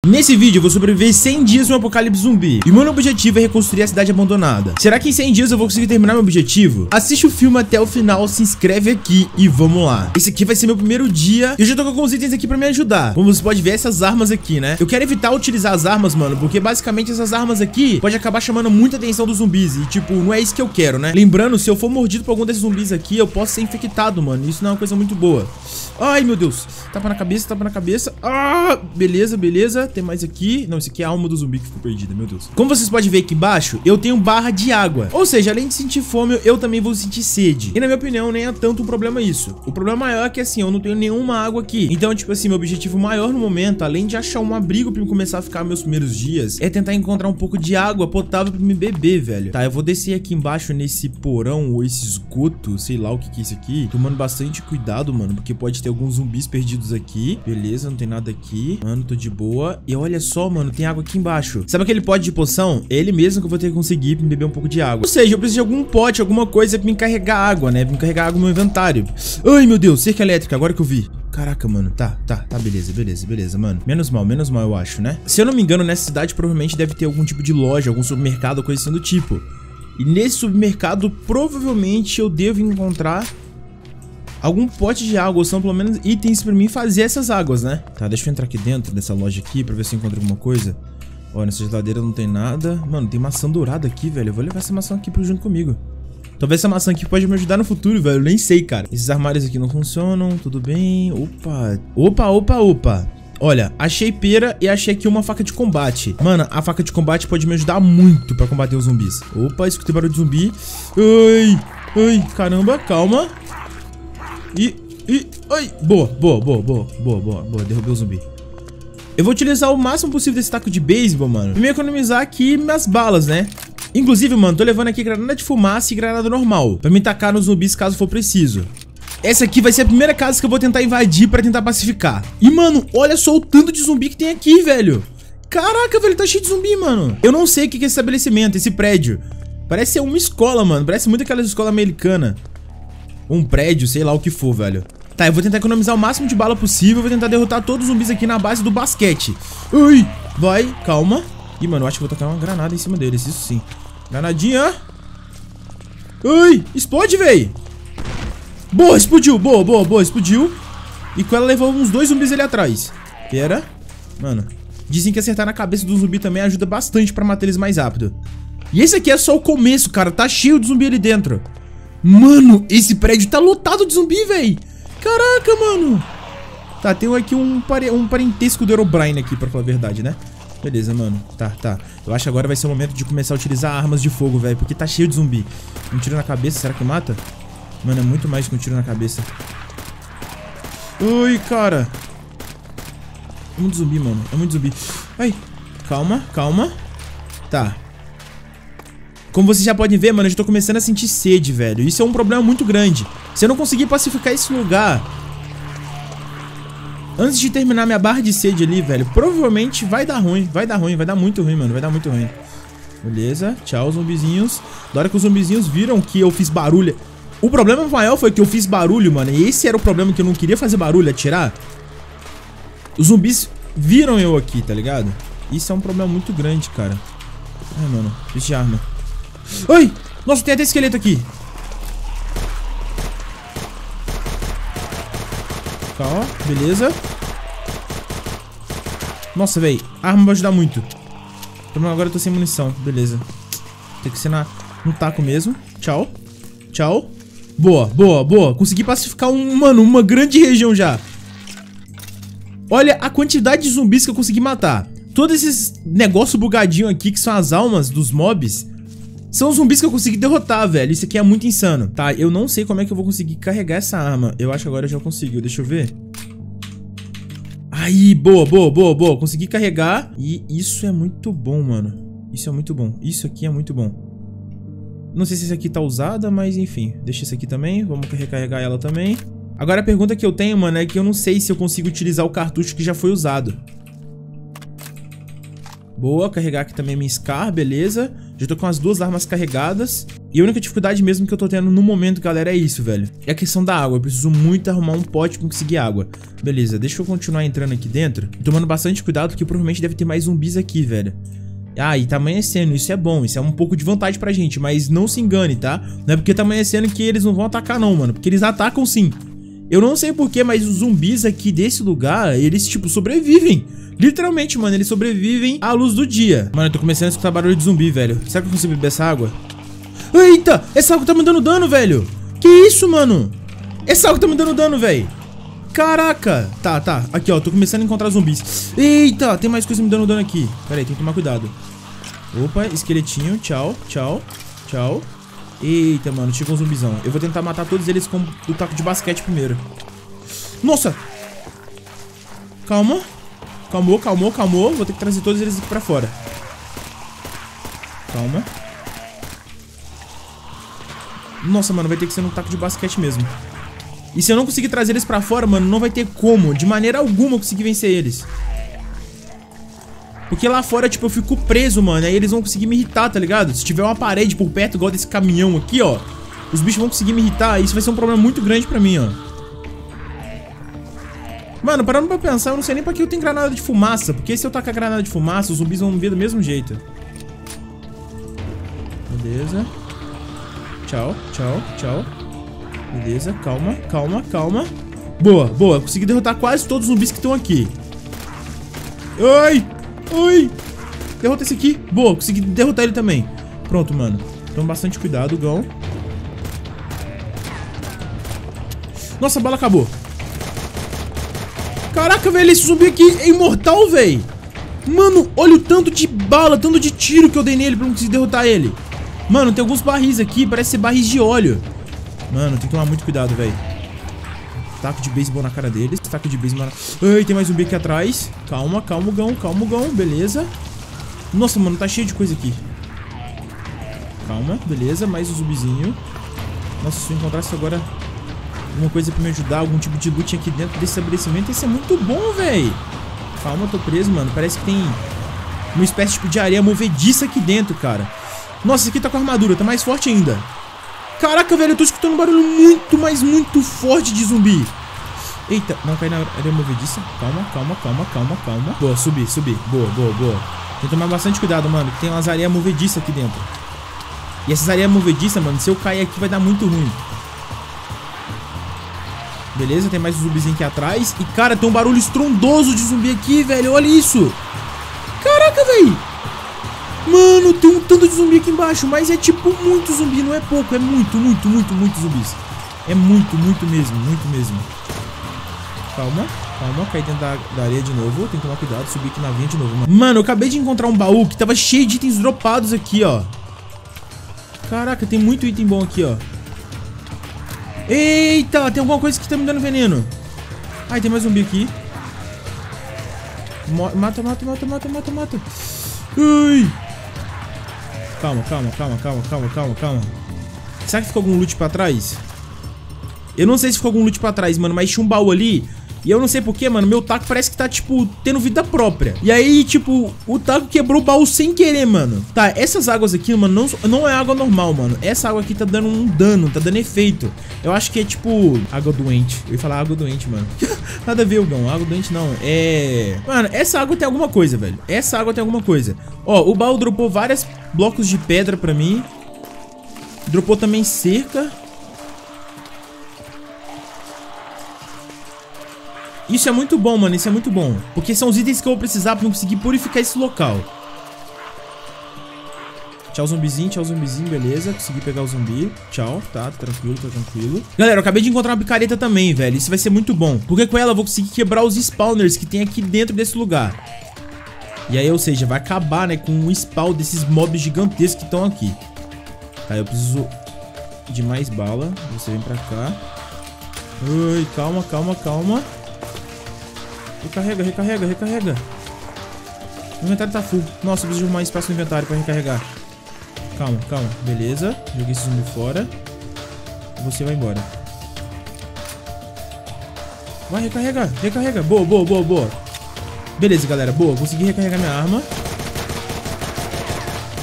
Nesse vídeo eu vou sobreviver 100 dias no apocalipse zumbi. E o meu objetivo é reconstruir a cidade abandonada. Será que em 100 dias eu vou conseguir terminar meu objetivo? Assiste o filme até o final, se inscreve aqui e vamos lá. Esse aqui vai ser meu primeiro dia. Eu já tô com alguns itens aqui pra me ajudar. Como você pode ver, essas armas aqui, né? Eu quero evitar utilizar as armas, mano, porque basicamente essas armas aqui pode acabar chamando muita atenção dos zumbis. E tipo, não é isso que eu quero, né? Lembrando, se eu for mordido por algum desses zumbis aqui, eu posso ser infectado, mano. Isso não é uma coisa muito boa. Ai, meu Deus. Tapa na cabeça, tapa na cabeça. Ah, beleza, beleza. Tem mais aqui. Não, esse aqui é a alma do zumbi que ficou perdida, meu Deus. Como vocês podem ver aqui embaixo, eu tenho barra de água. Ou seja, além de sentir fome, eu também vou sentir sede. E na minha opinião, nem é tanto um problema isso. O problema maior é que assim, eu não tenho nenhuma água aqui. Então, tipo assim, meu objetivo maior no momento, além de achar um abrigo pra eu começar a ficar meus primeiros dias, é tentar encontrar um pouco de água potável pra me beber, velho. Tá, eu vou descer aqui embaixo nesse porão ou esse esgoto, sei lá o que que é isso aqui. Tomando bastante cuidado, mano, porque pode ter alguns zumbis perdidos aqui. Beleza, não tem nada aqui. Mano, tô de boa. E olha só, mano, tem água aqui embaixo. Sabe aquele pote de poção? É ele mesmo que eu vou ter que conseguir pra me beber um pouco de água. Ou seja, eu preciso de algum pote, alguma coisa pra me carregar água, né? Pra me carregar água no meu inventário. Ai, meu Deus, cerca elétrica, agora que eu vi. Caraca, mano, tá, beleza, mano. Menos mal, eu acho, né? Se eu não me engano, nessa cidade provavelmente deve ter algum tipo de loja, algum supermercado, coisa assim do tipo. E nesse supermercado, provavelmente eu devo encontrar algum pote de água, ou são pelo menos itens pra mim fazer essas águas, né? Tá, deixa eu entrar aqui dentro dessa loja aqui pra ver se eu encontro alguma coisa. Ó, nessa geladeira não tem nada. Mano, tem maçã dourada aqui, velho. Eu vou levar essa maçã aqui junto comigo. Talvez essa maçã aqui pode me ajudar no futuro, velho. Eu nem sei, cara. Esses armários aqui não funcionam, tudo bem. Opa. Olha, achei pera e achei aqui uma faca de combate. Mano, a faca de combate pode me ajudar muito pra combater os zumbis. Opa, escutei barulho de zumbi. Ai, caramba, calma. Ai, boa, derrubei o zumbi. Eu vou utilizar o máximo possível desse taco de beisebol, mano, pra me economizar aqui minhas balas, né? Inclusive, mano, tô levando aqui granada de fumaça e granada normal pra me tacar nos zumbis caso for preciso. Essa aqui vai ser a primeira casa que eu vou tentar invadir pra tentar pacificar. E, mano, olha só o tanto de zumbi que tem aqui, velho. Caraca, velho, tá cheio de zumbi, mano. Eu não sei o que é esse estabelecimento, esse prédio. Parece ser uma escola, mano. Parece muito aquelas escolas americanas. Um prédio, sei lá o que for, velho. Tá, eu vou tentar economizar o máximo de bala possível. Vou tentar derrotar todos os zumbis aqui na base do basquete. Ai, vai, calma. Ih, mano, eu acho que vou tacar uma granada em cima deles, isso sim. Granadinha. Ai, explode, véi. Boa, explodiu, boa, explodiu. E com ela levou uns 2 zumbis ali atrás. Pera. Mano, dizem que acertar na cabeça do zumbi também ajuda bastante pra matar eles mais rápido. E esse aqui é só o começo, cara. Tá cheio de zumbi ali dentro. Mano, esse prédio tá lotado de zumbi, véi. Caraca, mano. Tá, tem aqui um parentesco do Herobrine aqui, pra falar a verdade, né? Beleza, mano. Tá. Eu acho que agora vai ser o momento de começar a utilizar armas de fogo, velho. Porque tá cheio de zumbi. Um tiro na cabeça, será que mata? Mano, é muito mais que um tiro na cabeça. Ui, cara. É muito zumbi, mano. É muito zumbi. Ai, calma. Tá. Como vocês já podem ver, mano, eu já tô começando a sentir sede, velho. Isso é um problema muito grande. Se eu não conseguir pacificar esse lugar antes de terminar minha barra de sede ali, velho, provavelmente vai dar ruim. Vai dar muito ruim, mano. Vai dar muito ruim. Beleza, tchau, zumbizinhos. Da hora que os zumbizinhos viram que eu fiz barulho. O problema maior foi que eu fiz barulho, mano. E esse era o problema, que eu não queria fazer barulho, atirar. Os zumbis viram eu aqui, tá ligado? Isso é um problema muito grande, cara. Ai, mano, preciso de arma. Ai, nossa, tem até esqueleto aqui. Tá, ó, beleza. Nossa, velho, a arma vai ajudar muito. Agora eu tô sem munição, beleza. Tem que ser no taco mesmo. Tchau. Boa. Consegui pacificar uma grande região já. Olha a quantidade de zumbis que eu consegui matar. Todos esses negócios bugadinhos aqui, que são as almas dos mobs, são os zumbis que eu consegui derrotar, velho. Isso aqui é muito insano. Tá, eu não sei como é que eu vou conseguir carregar essa arma. Eu acho que agora eu já consegui. Deixa eu ver. Aí, boa. Consegui carregar. E isso é muito bom, mano. Isso é muito bom. Isso aqui é muito bom. Não sei se essa aqui tá usada, mas enfim. Deixa essa aqui também. Vamos recarregar ela também. Agora a pergunta que eu tenho, mano, é que eu não sei se eu consigo utilizar o cartucho que já foi usado. Boa, carregar aqui também minha Scar, beleza. Já tô com as 2 armas carregadas. E a única dificuldade mesmo que eu tô tendo no momento, galera, é isso, velho. É a questão da água. Eu preciso muito arrumar um pote pra conseguir água. Beleza, deixa eu continuar entrando aqui dentro. Tomando bastante cuidado, porque provavelmente deve ter mais zumbis aqui, velho. Ah, e tá amanhecendo, isso é bom, isso é um pouco de vantagem pra gente, mas não se engane, tá? Não é porque tá amanhecendo que eles não vão atacar não, mano, porque eles atacam sim. Eu não sei porquê, mas os zumbis aqui desse lugar, eles, tipo, sobrevivem. Literalmente, mano, eles sobrevivem à luz do dia. Mano, eu tô começando a escutar barulho de zumbi, velho. Será que eu consigo beber essa água? Eita, essa água tá me dando dano, velho. Que isso, mano? Essa água tá me dando dano, velho. Caraca. Tá. Aqui, ó, tô começando a encontrar zumbis. Eita, tem mais coisa me dando dano aqui. Pera aí, tem que tomar cuidado. Opa, esqueletinho, tchau. Eita, mano, chegou um zumbizão. Eu vou tentar matar todos eles com o taco de basquete primeiro. Nossa. Calmou. Vou ter que trazer todos eles aqui pra fora. Calma. Nossa, mano, vai ter que ser no taco de basquete mesmo. E se eu não conseguir trazer eles pra fora, mano, não vai ter como, de maneira alguma, eu conseguir vencer eles. Porque lá fora, tipo, eu fico preso, mano. Aí eles vão conseguir me irritar, tá ligado? Se tiver uma parede por perto, igual desse caminhão aqui, ó, os bichos vão conseguir me irritar. E isso vai ser um problema muito grande pra mim, ó. Mano, parando pra pensar, eu não sei nem pra que eu tenho granada de fumaça. Porque se eu tacar granada de fumaça, os zumbis vão me ver do mesmo jeito. Beleza. Tchau. Beleza, calma. Boa. Consegui derrotar quase todos os zumbis que estão aqui. Ai! Derrota esse aqui. Boa, consegui derrotar ele também. Pronto, mano. Toma bastante cuidado, Gão. Nossa, a bala acabou. Caraca, velho, esse zumbi aqui é imortal, velho. Mano, olha o tanto de bala, tanto de tiro que eu dei nele pra não conseguir derrotar ele. Mano, tem alguns barris aqui, parece ser barris de óleo. Mano, tem que tomar muito cuidado, velho. Taco de beisebol na cara deles. Taco de beisebol na... Ai, tem mais zumbi aqui atrás. Calma, Gão. Beleza. Nossa, mano, tá cheio de coisa aqui. Calma, beleza. Mais um zumbizinho. Nossa, se eu encontrasse agora alguma coisa pra me ajudar, algum tipo de loot aqui dentro desse estabelecimento, isso é muito bom, velho. Calma, eu tô preso, mano. Parece que tem uma espécie tipo de areia movediça aqui dentro, cara. Nossa, esse aqui tá com armadura, tá mais forte ainda. Caraca, velho, eu tô escutando um barulho muito, mas muito forte de zumbi. Eita, não cai na areia movediça. Calma. Boa, subi. Boa. Tem que tomar bastante cuidado, mano, que tem umas areias movediças aqui dentro. E essas areias movediças, mano, se eu cair aqui vai dar muito ruim. Beleza, tem mais um zumbizinho aqui atrás. E, cara, tem um barulho estrondoso de zumbi aqui, velho. Olha isso. Caraca, velho. Mano, tem um tanto de zumbi aqui embaixo. Mas é tipo muito zumbi, não é pouco. É muito zumbis. É muito mesmo. Calma, caí dentro da areia de novo. Tem que tomar cuidado, subir aqui na vinha de novo, mano. Mano, eu acabei de encontrar um baú que tava cheio de itens dropados aqui, ó. Caraca, tem muito item bom aqui, ó. Eita, tem alguma coisa que tá me dando veneno. Ai, tem mais zumbi aqui. Mata. Ai. Calma. Será que ficou algum loot pra trás? Eu não sei se ficou algum loot pra trás, mano, mas tinha um baú ali. E eu não sei porquê, mano, meu taco parece que tá, tipo, tendo vida própria. E aí, tipo, o taco quebrou o baú sem querer, mano. Tá, essas águas aqui, mano, não é água normal, mano. Essa água aqui tá dando um dano, tá dando efeito. Eu acho que é, tipo, água doente. Eu ia falar água doente, mano. Nada a ver, Gão, água doente não. Mano, essa água tem alguma coisa, velho. Ó, o baú dropou vários blocos de pedra pra mim. Dropou também cerca. Isso é muito bom, mano, porque são os itens que eu vou precisar pra eu conseguir purificar esse local. Tchau, zumbizinho, beleza. Consegui pegar o zumbi. Tchau, tá tranquilo. Galera, eu acabei de encontrar uma picareta também, velho. Isso vai ser muito bom, porque com ela eu vou conseguir quebrar os spawners que tem aqui dentro desse lugar. E aí, ou seja, vai acabar, né, com o spawn desses mobs gigantescos que estão aqui. Tá, eu preciso de mais bala. Você vem pra cá. Ai, calma. Recarrega. O inventário tá full. Nossa, eu preciso de mais espaço no inventário pra recarregar. Calma. Beleza. Joguei esse zumbi fora. Você vai embora. Vai, recarrega. Boa. Beleza, galera. Boa. Consegui recarregar minha arma.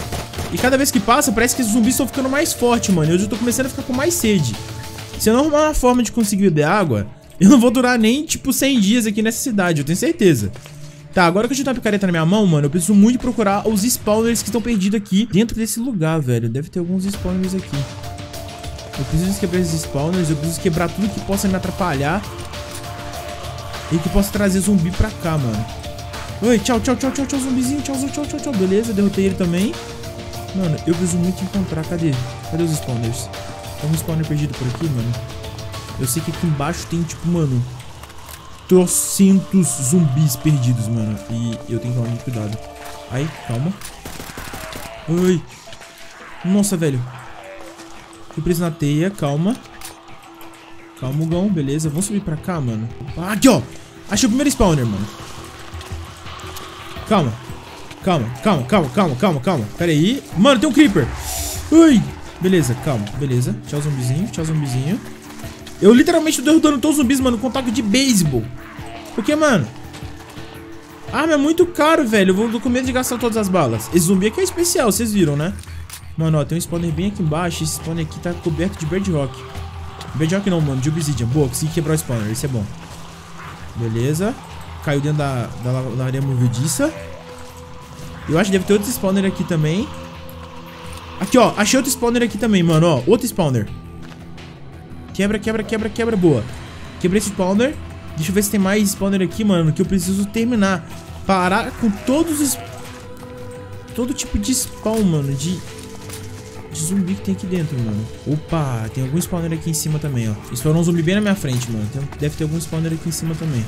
E cada vez que passa, parece que os zumbis estão ficando mais fortes, mano. Eu já tô começando a ficar com mais sede. Se eu não arrumar uma forma de conseguir beber água, eu não vou durar nem, tipo, 100 dias aqui nessa cidade, eu tenho certeza. Tá, agora que eu já tenho uma picareta na minha mão, mano, eu preciso muito procurar os spawners que estão perdidos aqui dentro desse lugar, velho. Deve ter alguns spawners aqui. Eu preciso quebrar esses spawners, eu preciso quebrar tudo que possa me atrapalhar e que possa trazer zumbi pra cá, mano. Oi, tchau, tchau, tchau, tchau, tchau, zumbizinho, tchau, tchau, tchau, tchau. Beleza, derrotei ele também. Mano, eu preciso muito encontrar, cadê? Cadê os spawners? Tem um spawner perdido por aqui, mano. Eu sei que aqui embaixo tem, tipo, mano, trocentos zumbis perdidos, mano. E eu tenho que tomar muito cuidado. Ai, calma. Ai. Nossa, velho. Fui preso na teia, calma. Calma, Gão, beleza. Vamos subir pra cá, mano. Ah, aqui, ó. Achei o primeiro spawner, mano. Calma. Calma, calma, calma, calma, calma, calma. Pera aí. Mano, tem um creeper. Ui. Beleza, calma, beleza. Tchau, zumbizinho, tchau, zumbizinho. Eu literalmente tô derrotando todos os zumbis, mano, com taco de beisebol. Porque, mano, arma é muito caro, velho. Eu vou com medo de gastar todas as balas. Esse zumbi aqui é especial, vocês viram, né? Mano, ó, tem um spawner bem aqui embaixo. Esse spawner aqui tá coberto de bedrock. Bedrock não, mano, de obsidian. Boa, consegui quebrar o spawner, esse é bom. Beleza. Caiu dentro da areia movediça. Eu acho que deve ter outro spawner aqui também. Aqui, ó, achei outro spawner aqui também, mano, ó. Outro spawner. Quebra, quebra, quebra, quebra, boa. Quebrei esse spawner. Deixa eu ver se tem mais spawner aqui, mano, que eu preciso terminar. Parar com todos os... todo tipo de spawn, mano, de zumbi que tem aqui dentro, mano. Opa, tem algum spawner aqui em cima também, ó. Spawnou um zumbi bem na minha frente, mano. Deve ter algum spawner aqui em cima também.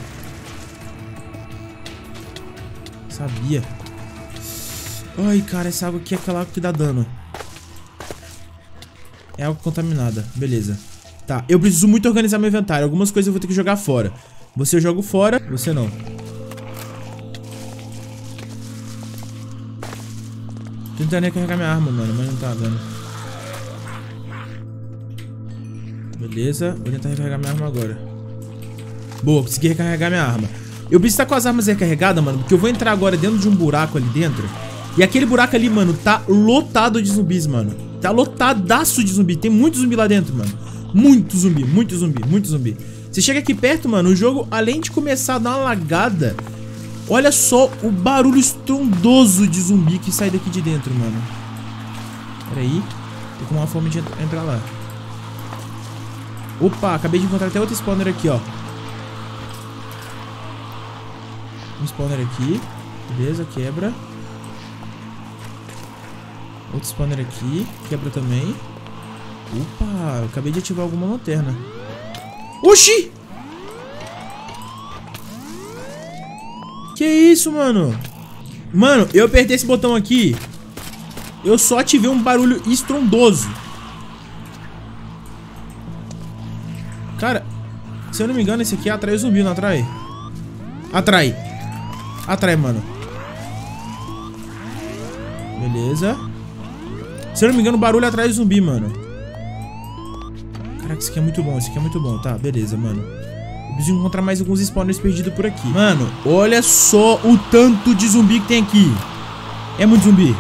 Sabia. Ai, cara, essa água aqui é aquela água que dá dano. É água contaminada, beleza. Tá, eu preciso muito organizar meu inventário. Algumas coisas eu vou ter que jogar fora. Você eu jogo fora, você não. Tô tentando recarregar minha arma, mano, mas não tá dando. Beleza, vou tentar recarregar minha arma agora. Boa, consegui recarregar minha arma. Eu preciso estar com as armas recarregadas, mano, porque eu vou entrar agora dentro de um buraco ali dentro. E aquele buraco ali, mano, tá lotado de zumbis, mano. Tá lotadaço de zumbi. Tem muito zumbi lá dentro, mano. Muito zumbi, muito zumbi, muito zumbi. Você chega aqui perto, mano, o jogo, além de começar a dar uma lagada, olha só o barulho estrondoso de zumbi que sai daqui de dentro, mano. Pera aí. Tô com uma fome de entrar lá. Opa, acabei de encontrar até outro spawner aqui, ó. Um spawner aqui. Beleza, quebra. Outro spawner aqui. Quebra também. Opa, eu acabei de ativar alguma lanterna. Oxi! Que isso, mano? Mano, eu apertei esse botão aqui. Eu só ativei um barulho estrondoso. Cara, se eu não me engano, esse aqui atrai o zumbi, não atrai? Atrai. Atrai, mano. Beleza. Se eu não me engano, o barulho atrai o zumbi, mano. Caraca, isso aqui é muito bom, isso aqui é muito bom. Tá, beleza, mano. Eu preciso encontrar mais alguns spawners perdidos por aqui. Mano, olha só o tanto de zumbi que tem aqui. É muito zumbi.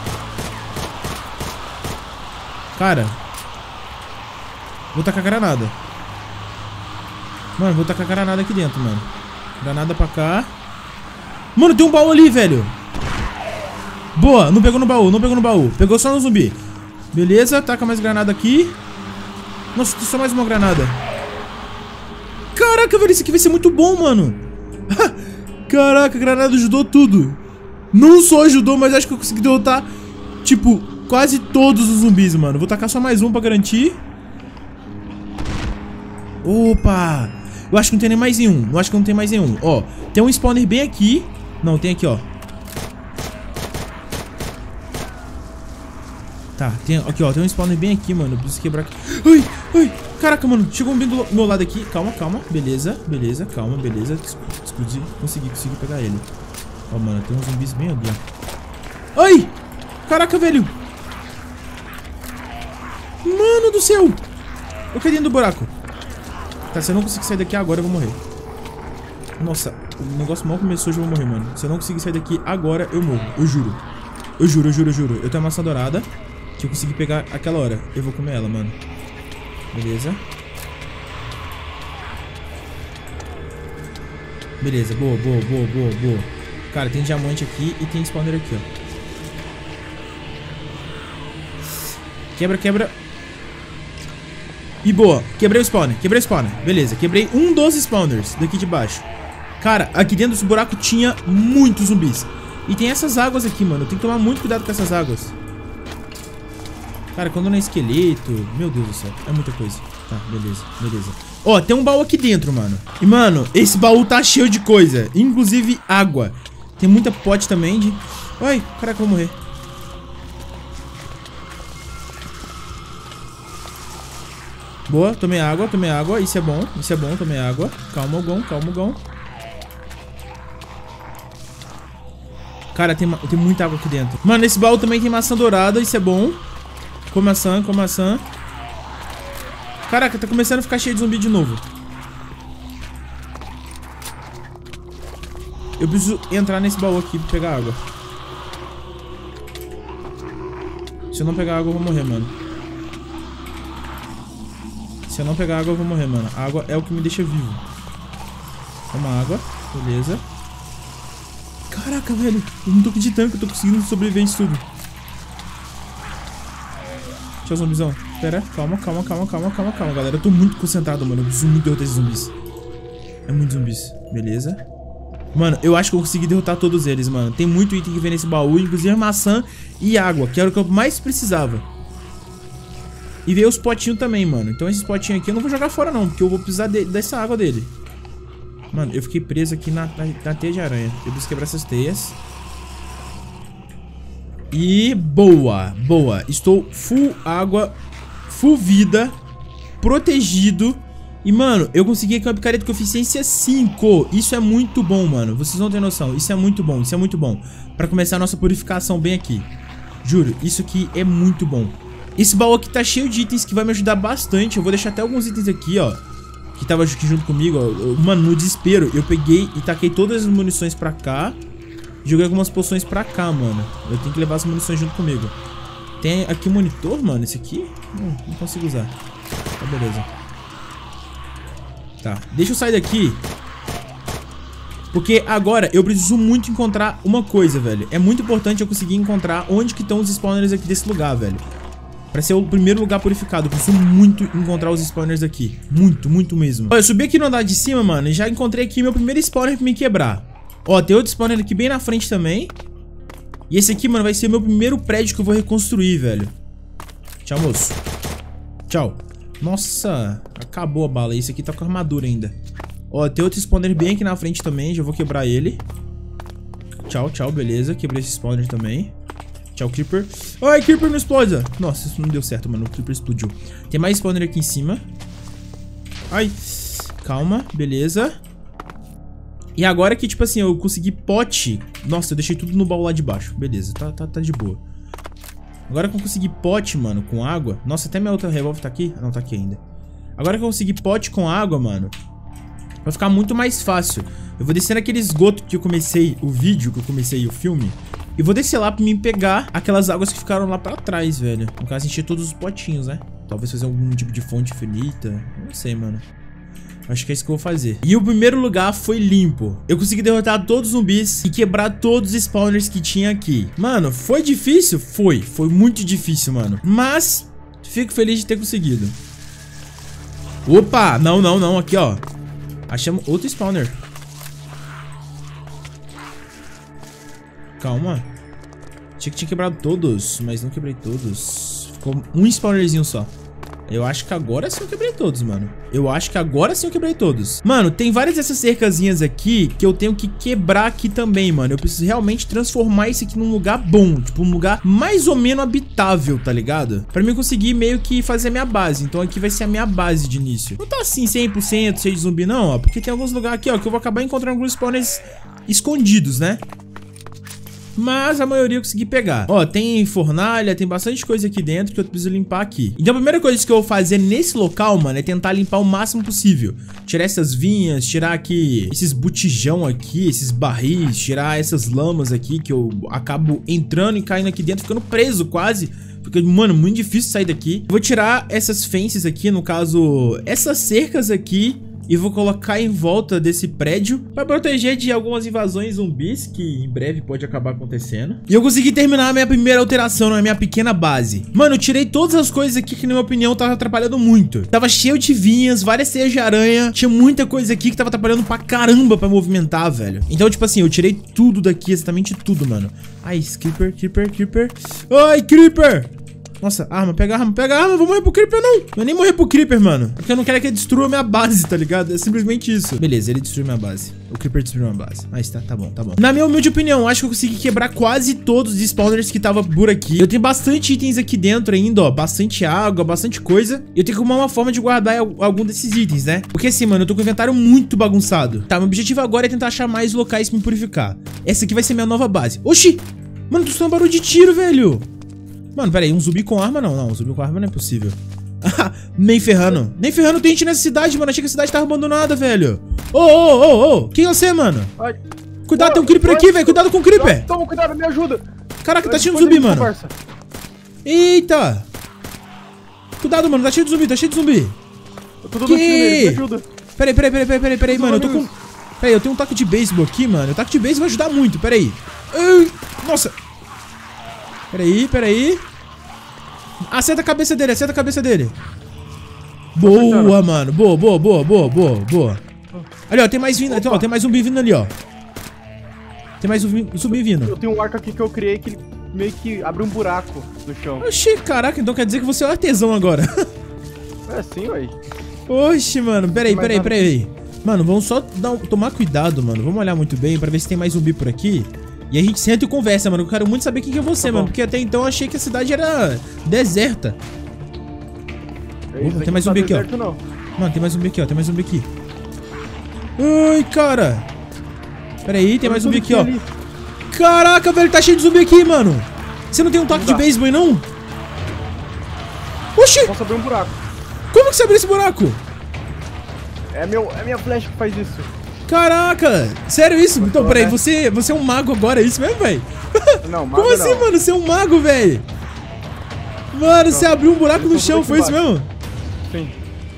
Cara, vou tacar granada. Mano, vou tacar granada aqui dentro, mano. Granada pra cá. Mano, tem um baú ali, velho. Boa, não pegou no baú, não pegou no baú. Pegou só no zumbi. Beleza, taca mais granada aqui. Nossa, tem só mais uma granada. Caraca, velho, isso aqui vai ser muito bom, mano. Caraca, a granada ajudou tudo. Não só ajudou, mas acho que eu consegui derrotar, tipo, quase todos os zumbis, mano. Vou tacar só mais um pra garantir. Opa! Eu acho que não tem nem mais nenhum. Eu acho que não tem mais nenhum. Ó, tem um spawner bem aqui. Não, tem aqui, ó. Tá, tem aqui, ó. Tem um spawner bem aqui, mano. Eu preciso quebrar aqui. Ai, ai. Caraca, mano. Chegou um bem do meu lado aqui. Calma, calma. Beleza, beleza. Calma, beleza. Consegui pegar ele. Ó, mano. Tem uns zumbis bem ali, ó. Ai! Caraca, velho. Mano do céu. Eu caí dentro do buraco. Tá, se eu não conseguir sair daqui agora, eu vou morrer. Nossa, o negócio mal começou, eu já vou morrer, mano. Se eu não conseguir sair daqui agora, eu morro. Eu juro. Eu juro. Eu tenho a maçã dourada que eu consegui pegar aquela hora. Eu vou comer ela, mano. Beleza. Beleza, boa. Cara, tem diamante aqui e tem spawner aqui, ó. Quebra. E boa, quebrei o spawner. Beleza, quebrei um dos spawners daqui de baixo. Cara, aqui dentro desse buraco tinha muitos zumbis. E tem essas águas aqui, mano. Tem que tomar muito cuidado com essas águas. Cara, quando não é esqueleto... Meu Deus do céu, é muita coisa. Tá, beleza. Ó, tem um baú aqui dentro, mano. E, mano, esse baú tá cheio de coisa. Inclusive água. Tem muita pote também de... Ai, caraca, eu vou morrer. Boa, tomei água. Isso é bom, tomei água. Calma, Gon. Cara, tem muita água aqui dentro. Mano, nesse baú também tem maçã dourada, isso é bom. Com maçã. Caraca, tá começando a ficar cheio de zumbi de novo. Eu preciso entrar nesse baú aqui pra pegar água. Se eu não pegar água, eu vou morrer, mano. A água é o que me deixa vivo. Toma água, beleza. Caraca, velho, eu não tô acreditando que eu tô conseguindo sobreviver isso tudo. Tchau, zumbizão. Pera, calma, galera. Eu tô muito concentrado, mano. Eu preciso muito derrotar esses zumbis. É muito zumbis, beleza. Mano, eu acho que eu consegui derrotar todos eles, mano. Tem muito item que vem nesse baú, inclusive maçã e água, que era o que eu mais precisava. E veio os potinhos também, mano. Então esses potinhos aqui eu não vou jogar fora não, porque eu vou precisar dessa água dele. Mano, eu fiquei preso aqui na teia de aranha. Eu preciso quebrar essas teias. E boa. Estou full água, full vida, protegido. E, mano, eu consegui aqui uma picareta com eficiência 5. Isso é muito bom, mano. Vocês não têm noção. Isso é muito bom. Pra começar a nossa purificação bem aqui. Juro, isso aqui é muito bom. Esse baú aqui tá cheio de itens que vai me ajudar bastante. Eu vou deixar até alguns itens aqui, ó, que tava aqui junto comigo, ó. Mano, no desespero, eu peguei e taquei todas as munições pra cá. Joguei algumas poções pra cá, mano. Eu tenho que levar as munições junto comigo. Tem aqui um monitor, mano. Esse aqui? Não consigo usar. Tá, beleza. Tá, deixa eu sair daqui. Porque agora eu preciso muito encontrar uma coisa, velho. É muito importante eu conseguir encontrar onde que estão os spawners aqui desse lugar, velho. Pra ser o primeiro lugar purificado. Eu preciso muito encontrar os spawners aqui. Muito mesmo. Ó, eu subi aqui no andar de cima, mano, e já encontrei aqui meu primeiro spawner pra me quebrar. Ó, tem outro spawner aqui bem na frente também. E esse aqui, mano, vai ser o meu primeiro prédio que eu vou reconstruir, velho. Tchau, moço. Tchau. Nossa, acabou a bala. Esse aqui tá com armadura ainda. Ó, tem outro spawner bem aqui na frente também. Já vou quebrar ele. Tchau, beleza. Quebrei esse spawner também. Tchau, Creeper. Ai, Creeper não explode. Nossa, isso não deu certo, mano. O Creeper explodiu. Tem mais spawner aqui em cima. Ai, calma, beleza. E agora que, tipo assim, eu consegui pote. Nossa, eu deixei tudo no baú lá de baixo. Beleza, tá de boa. Agora que eu consegui pote, mano, com água. Nossa, até minha outra revólver tá aqui? Não, tá aqui ainda. Agora que eu consegui pote com água, mano, vai ficar muito mais fácil. Eu vou descer naquele esgoto que eu comecei o vídeo, que eu comecei o filme. E vou descer lá pra mim pegar aquelas águas que ficaram lá pra trás, velho. No caso, encher todos os potinhos, né? Talvez fazer algum tipo de fonte infinita. Não sei, mano. Acho que é isso que eu vou fazer. E o primeiro lugar foi limpo. Eu consegui derrotar todos os zumbis e quebrar todos os spawners que tinha aqui. Mano, foi difícil? Foi. Foi muito difícil, mano. Mas fico feliz de ter conseguido. Opa! Não. Aqui, ó. Achamos outro spawner. Calma. Tinha que ter quebrado todos, mas não quebrei todos. Ficou um spawnerzinho só. Eu acho que agora sim eu quebrei todos, mano. Mano, tem várias dessas cercazinhas aqui que eu tenho que quebrar aqui também, mano. Eu preciso realmente transformar isso aqui num lugar bom. Tipo, um lugar mais ou menos habitável, tá ligado? Pra mim conseguir meio que fazer a minha base. Então aqui vai ser a minha base de início. Não tá assim 100% cheio de zumbi não, ó. Porque tem alguns lugares aqui, ó, que eu vou acabar encontrando alguns spawners escondidos, né? mas a maioria eu consegui pegar. Ó, tem fornalha, tem bastante coisa aqui dentro que eu preciso limpar aqui. Então a primeira coisa que eu vou fazer nesse local, mano, é tentar limpar o máximo possível. Tirar essas vinhas, tirar aqui esses botijão aqui, esses barris, tirar essas lamas aqui que eu acabo entrando e caindo aqui dentro, ficando preso quase. Porque, mano, muito difícil sair daqui. Vou tirar essas fences aqui, no caso, essas cercas aqui. E vou colocar em volta desse prédio pra proteger de algumas invasões zumbis que em breve pode acabar acontecendo. E eu consegui terminar a minha primeira alteração na minha pequena base. Mano, eu tirei todas as coisas aqui que, na minha opinião, tava atrapalhando muito. Tava cheio de vinhas, várias teias de aranha. Tinha muita coisa aqui que tava atrapalhando pra caramba pra movimentar, velho. Então, tipo assim, eu tirei tudo daqui, exatamente tudo, mano. Ai, Creeper, Creeper, Creeper. Ai, Creeper! Nossa, arma, pega a arma, vou morrer pro Creeper não. Eu nem morrer pro Creeper, mano. Porque eu não quero que ele destrua a minha base, tá ligado? É simplesmente isso. Beleza, ele destruiu minha base. O Creeper destruiu minha base. Aí está, tá bom, tá bom. Na minha humilde opinião, acho que eu consegui quebrar quase todos os spawners que tava por aqui. Eu tenho bastante itens aqui dentro ainda, ó. Bastante água, bastante coisa. E eu tenho que arrumar uma forma de guardar algum desses itens, né? Porque assim, mano, eu tô com o inventário muito bagunçado. Tá, meu objetivo agora é tentar achar mais locais pra me purificar. Essa aqui vai ser minha nova base. Oxi! Mano, tô escutando barulho de tiro, velho. Mano, pera aí, um zumbi com arma não. Não, um zumbi com arma não é possível. Nem ferrando. Nem ferrando tem gente nessa cidade, mano. Achei que a cidade tava abandonada, velho. Ô. Quem é você, mano? Ai. Cuidado, tem um Creeper aqui, velho. Cuidado com o Creeper. Toma cuidado, me ajuda. Caraca, tá cheio de zumbi, mano. Eita. Cuidado, mano. Tá cheio de zumbi, tá cheio de zumbi. Eu tô dando tiro nele, me ajuda. Peraí, mano. Eu tô com... Peraí, eu tenho um taco de beisebol aqui, mano. O taco de beisebol vai ajudar muito, peraí. Nossa. Peraí. Acerta a cabeça dele, Boa, mano. Boa. Ali, ó, tem mais vindo. Então, ó, tem mais zumbi vindo ali, ó. Tem mais zumbi vindo. Eu tenho um arco aqui que eu criei que meio que abre um buraco no chão. Oxi, caraca, então quer dizer que você é um artesão agora. É sim, ué. Oxi, mano. Peraí. Mano, vamos só tomar cuidado, mano. Vamos olhar muito bem pra ver se tem mais zumbi por aqui. E a gente senta e conversa, mano. Eu quero muito saber quem é você, mano. Porque até então eu achei que a cidade era deserta. Opa, tem mais zumbi aqui, ó. Mano, tem mais zumbi aqui. Ai, cara. Pera aí, tem mais zumbi aqui, ó. Caraca, velho, tá cheio de zumbi aqui, mano. Você não tem um taco de beisebol aí, não? Oxi! Posso abrir um buraco. Como que você abriu esse buraco? É minha flecha que faz isso. Caraca, sério isso? Então, peraí, você é um mago agora, é isso mesmo, velho? Não, mago como assim, não. mano? Você é um mago, velho? Mano, você abriu um buraco no chão, foi isso mesmo? Sim.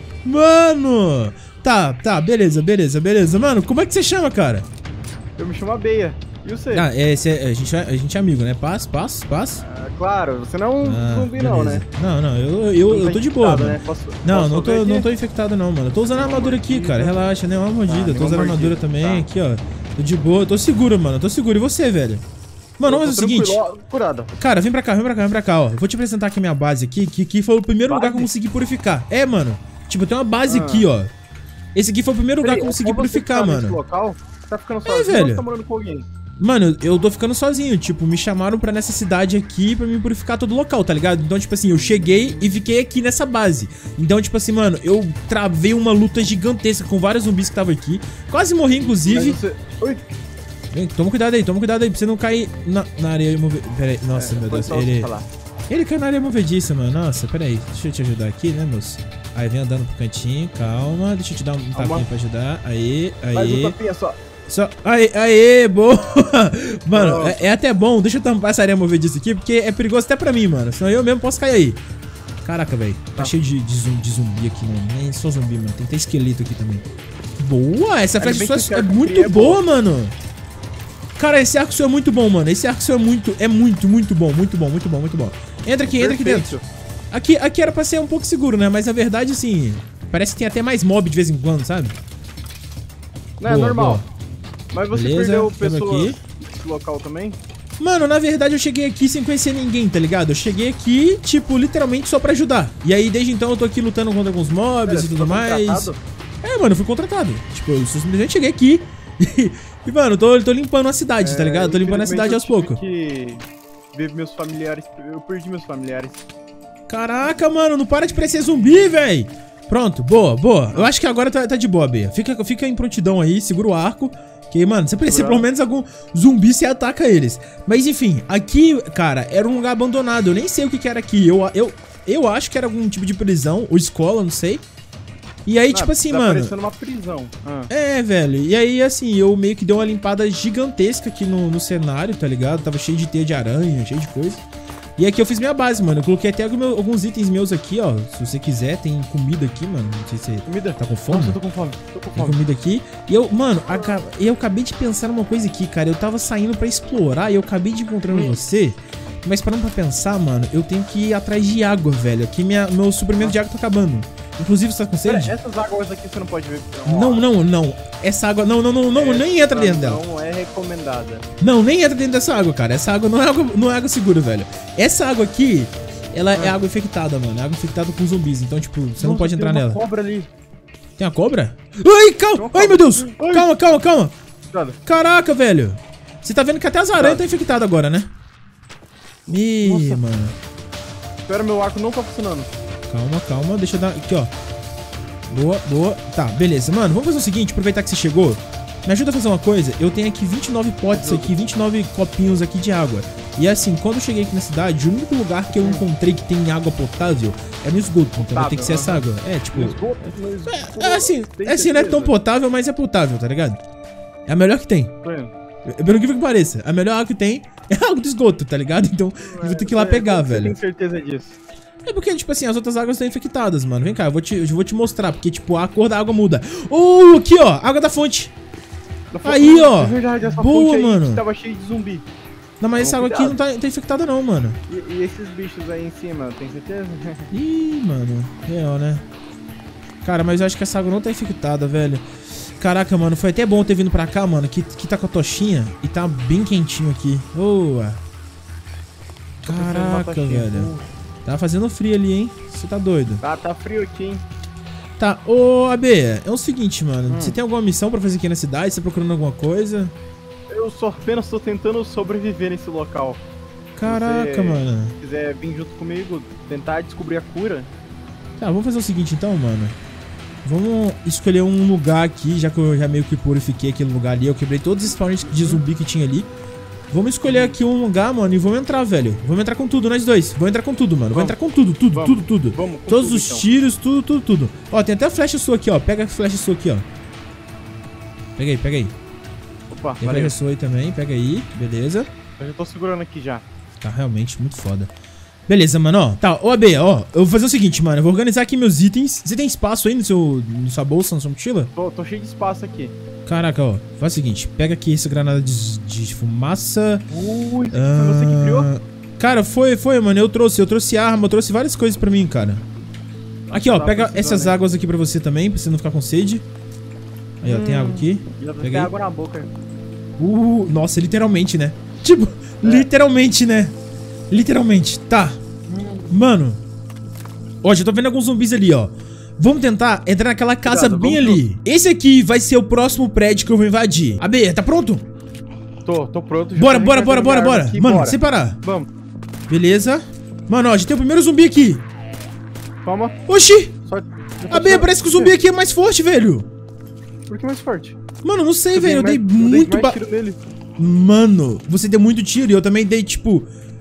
Mano! Tá, beleza. Mano, como é que você chama, cara? Eu me chamo Abeia. E você? Ah, a gente é amigo, né? Paz. Claro, você não é um zumbi não, né? Não, eu tô de boa, mano. Né? Não tô infectado não, mano. Eu tô usando a armadura aqui, cara. Relaxa, né? Uma mordida. Tô usando a armadura também aqui, ó. Tô de boa, tô seguro, mano. E você, velho? Mano, vamos fazer o seguinte. Curado. Cara, vem pra cá, ó. Eu vou te apresentar aqui minha base aqui, que foi o primeiro lugar que eu consegui purificar. É, mano. Tipo, tem uma base aqui, ó. Esse aqui foi o primeiro lugar que eu consegui purificar, mano. Local, você tá ficando sozinho, velho. ou tá morando com alguém? Mano, eu tô ficando sozinho, tipo, me chamaram pra nessa cidade aqui pra me purificar todo o local, tá ligado? Então, tipo assim, eu cheguei e fiquei aqui nessa base. Então, tipo assim, mano, eu travei uma luta gigantesca com vários zumbis que estavam aqui. Quase morri, inclusive. Oi. Vem, toma cuidado aí, pra você não cair na areia movediça. Pera aí, nossa, meu Deus, ele caiu na areia movediça, mano. Nossa, pera aí, deixa eu te ajudar aqui, né, moço? Aí, vem andando pro cantinho, calma. Deixa eu te dar um tapinha pra ajudar. Aí. Mais um tapinha só. Aê, boa! Mano, é até bom. Deixa eu tampar essa areia movediça aqui, porque é perigoso até pra mim, mano. Senão eu mesmo posso cair aí. Caraca, velho. Tá cheio de zumbi aqui, mano. Nem só zumbi, mano. Tem até esqueleto aqui também. Boa! Essa flecha sua é muito boa, mano. Cara, esse arco seu é muito bom, mano. Esse arco seu é muito bom. Muito bom. Entra aqui dentro. Aqui era pra ser um pouco seguro, né? Mas na verdade, assim, parece que tem até mais mob de vez em quando, sabe? Não, é normal. Mas você perdeu pessoas nesse local também? Mano, na verdade eu cheguei aqui sem conhecer ninguém, tá ligado? Eu cheguei aqui, tipo, literalmente só pra ajudar. E aí desde então eu tô aqui lutando contra alguns mobs e tudo mais. É, mano, eu fui contratado. Tipo, eu simplesmente cheguei aqui e mano, eu tô limpando a cidade, tá ligado? Eu tô limpando a cidade aos poucos. Eu perdi meus familiares. Caraca, mano, não para de parecer zumbi, véi. Pronto, boa. Eu acho que agora tá de boa, Bea. Fica em prontidão aí, segura o arco. Que, mano, se aparecer pelo menos algum zumbi, você ataca eles. Mas, enfim, aqui, cara, era um lugar abandonado. Eu nem sei o que era aqui. Eu acho que era algum tipo de prisão ou escola, não sei. E aí, tipo assim, mano... parecendo uma prisão. É, velho. E aí, assim, eu meio que dei uma limpada gigantesca aqui no cenário, tá ligado? Tava cheio de teia de aranha, cheio de coisa. E aqui eu fiz minha base, mano. Eu coloquei até alguns itens meus aqui, ó. Se você quiser, tem comida aqui, mano. Não sei se você comida? Tá com fome. Nossa, eu tô com fome. Tem comida aqui. E eu, mano, eu acabei de pensar numa coisa aqui, cara. Eu tava saindo pra explorar e eu acabei de encontrar você. Mas parando pra pensar, mano, eu tenho que ir atrás de água, velho. Aqui meu suprimento de água tá acabando. Inclusive, você tá com sede? Essas águas aqui você não pode ver. Não. Essa água, não, nem entra dentro dela. Não é recomendada. Não, nem entra dentro dessa água, cara. Essa água não é água segura, velho. Essa água aqui, ela é água infectada, mano. É água infectada com zumbis. Então, tipo, você não pode entrar nela. Tem uma cobra ali. Tem uma cobra? Ai, calma! Ai, meu Deus! Calma! Caraca, velho. Você tá vendo que até as aranhas tá infectadas agora, né? Ih, mano. Espera, meu arco não tá funcionando. Calma, deixa eu dar... Aqui, ó. Boa. Tá, beleza. Mano, vamos fazer o seguinte, aproveitar que você chegou. Me ajuda a fazer uma coisa. Eu tenho aqui 29 potes aqui, 29 copinhos aqui de água. E assim, quando eu cheguei aqui na cidade, o único lugar que eu encontrei que tem água potável é no esgoto. Então vai ter que ser essa água. É, tipo... É assim, não é tão potável, mas é potável, tá ligado? É a melhor que tem. Pelo que pareça, a melhor água que tem é água do esgoto, tá ligado? Então, eu vou ter que ir lá pegar, velho. Eu tenho certeza disso. É porque, tipo assim, as outras águas estão infectadas, mano. Vem cá, eu vou te mostrar, porque, tipo, a cor da água muda. Aqui, ó, água da fonte. Aí, ó. É verdade, essa boa, fonte mano. Aí tava cheio de zumbi. Não, mas essa água aqui não tá infectada não, mano. E esses bichos aí em cima, tem certeza? Ih, mano, real, né? Cara, mas eu acho que essa água não tá infectada, velho. Caraca, mano, foi até bom ter vindo pra cá, mano, que tá com a tochinha e tá bem quentinho aqui. Boa. Caraca, velho. Tá fazendo frio ali, hein? Você tá doido. Tá frio aqui, hein? Tá, AB, é o seguinte, mano. Você tem alguma missão pra fazer aqui na cidade? Você tá procurando alguma coisa? Eu só apenas tô tentando sobreviver nesse local. Caraca, mano. Se quiser vir junto comigo, tentar descobrir a cura. Tá, vamos fazer o seguinte então, mano. Vamos escolher um lugar aqui, já que eu já meio que purifiquei aquele lugar ali. Eu quebrei todos os spawners de zumbi que tinha ali. Vamos escolher aqui um lugar, mano, e vamos entrar, velho. Vamos entrar com tudo, nós dois. Vamos entrar com tudo, mano. Vamos entrar com tudo. Vamos com todos tudo, os então. tiros, tudo. Ó, tem até a flecha sua aqui, ó. Pega a flecha sua aqui, ó. Pega aí. Opa, tem a flecha sua aí também, pega aí. Beleza. Eu já tô segurando aqui já. Tá realmente muito foda. Beleza, mano, ó. Tá, AB, ó. Eu vou fazer o seguinte, mano. Eu vou organizar aqui meus itens. Você tem espaço aí na sua bolsa, na sua mochila? Tô cheio de espaço aqui. Caraca, ó. Faz o seguinte. Pega aqui essa granada de fumaça. Foi você que criou? Cara, foi, mano. Eu trouxe arma, eu trouxe várias coisas pra mim, cara. Aqui, ó. Pega essas águas aqui pra você também, pra você não ficar com sede. Aí, ó. Tem água aqui. Pega água na boca. Nossa, literalmente, né? Tipo, literalmente, né? Literalmente, tá. Mano. Ó, já tô vendo alguns zumbis ali, ó. Vamos tentar entrar naquela casa bem ali. Esse aqui vai ser o próximo prédio que eu vou invadir. AB, tá pronto? Tô pronto. Bora. Mano, sem parar. Vamos. Beleza. Mano, ó, já tem o primeiro zumbi aqui. Calma. Oxi. AB, parece que o zumbi aqui é mais forte, velho. Por que mais forte? Mano, não sei, velho. Eu dei muito tiro nele. Mano, você deu muito tiro e eu também dei, tipo...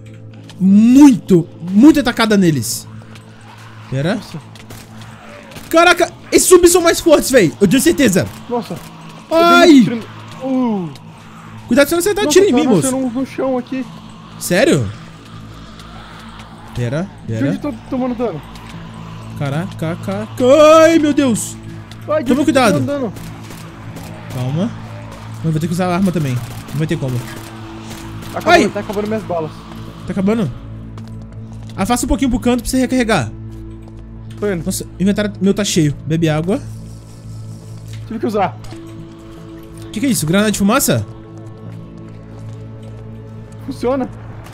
Muita atacada neles. Pera. Nossa. Caraca, esses zumbis são mais fortes, velho. Eu tenho certeza. Nossa. Ai. Cuidado, senão você dá tiro em mim, moço. Nossa, no chão aqui. Sério? Pera. Eu tô tomando dano. Caraca. Ai, meu Deus. Toma cuidado. Calma. Eu vou ter que usar a arma também. Não vai ter como. Tá acabando minhas balas. Tá acabando? Afasta um pouquinho pro canto pra você recarregar. Tô indo. Nossa, o inventário meu tá cheio. Bebe água. Tive que usar. O que é isso? Granada de fumaça? Funciona.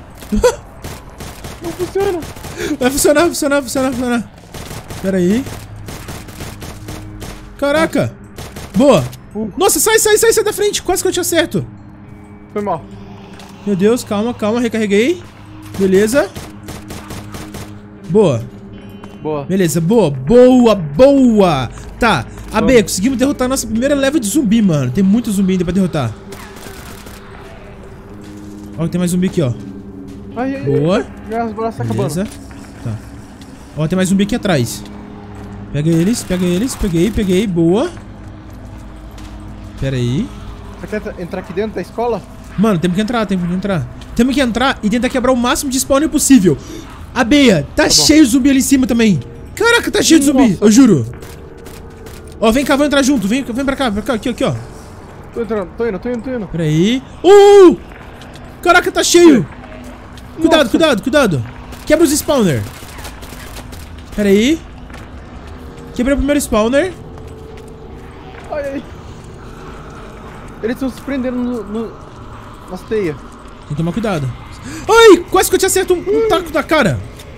Não funciona. Vai funcionar. Pera aí. Caraca. Boa. Nossa, sai da frente. Quase que eu te acerto. Foi mal. Meu Deus, calma. Recarreguei. Beleza. Boa. Beleza, boa. Tá. AB, conseguimos derrotar a nossa primeira leva de zumbi, mano. Tem muito zumbi ainda pra derrotar. Ó, tem mais zumbi aqui, ó. Boa. Beleza. Tá. Ó, tem mais zumbi aqui atrás. Pega eles. Peguei. Boa. Pera aí. Você quer entrar aqui dentro da escola? Mano, temos que entrar. Temos que entrar e tentar quebrar o máximo de spawner possível. A Beia, tá cheio de zumbi ali em cima também. Caraca, tá cheio de zumbi, eu juro. Ó, vem cá, vamos entrar junto. Vem pra cá, aqui, ó. Tô entrando, tô indo. Pera aí. Caraca, tá cheio. Cuidado. Quebra os spawner. Pera aí. Quebrei o primeiro spawner. Ai. Eles estão se prendendo nas teias. Tem que tomar cuidado. Ai, quase que eu te acerto um taco da cara.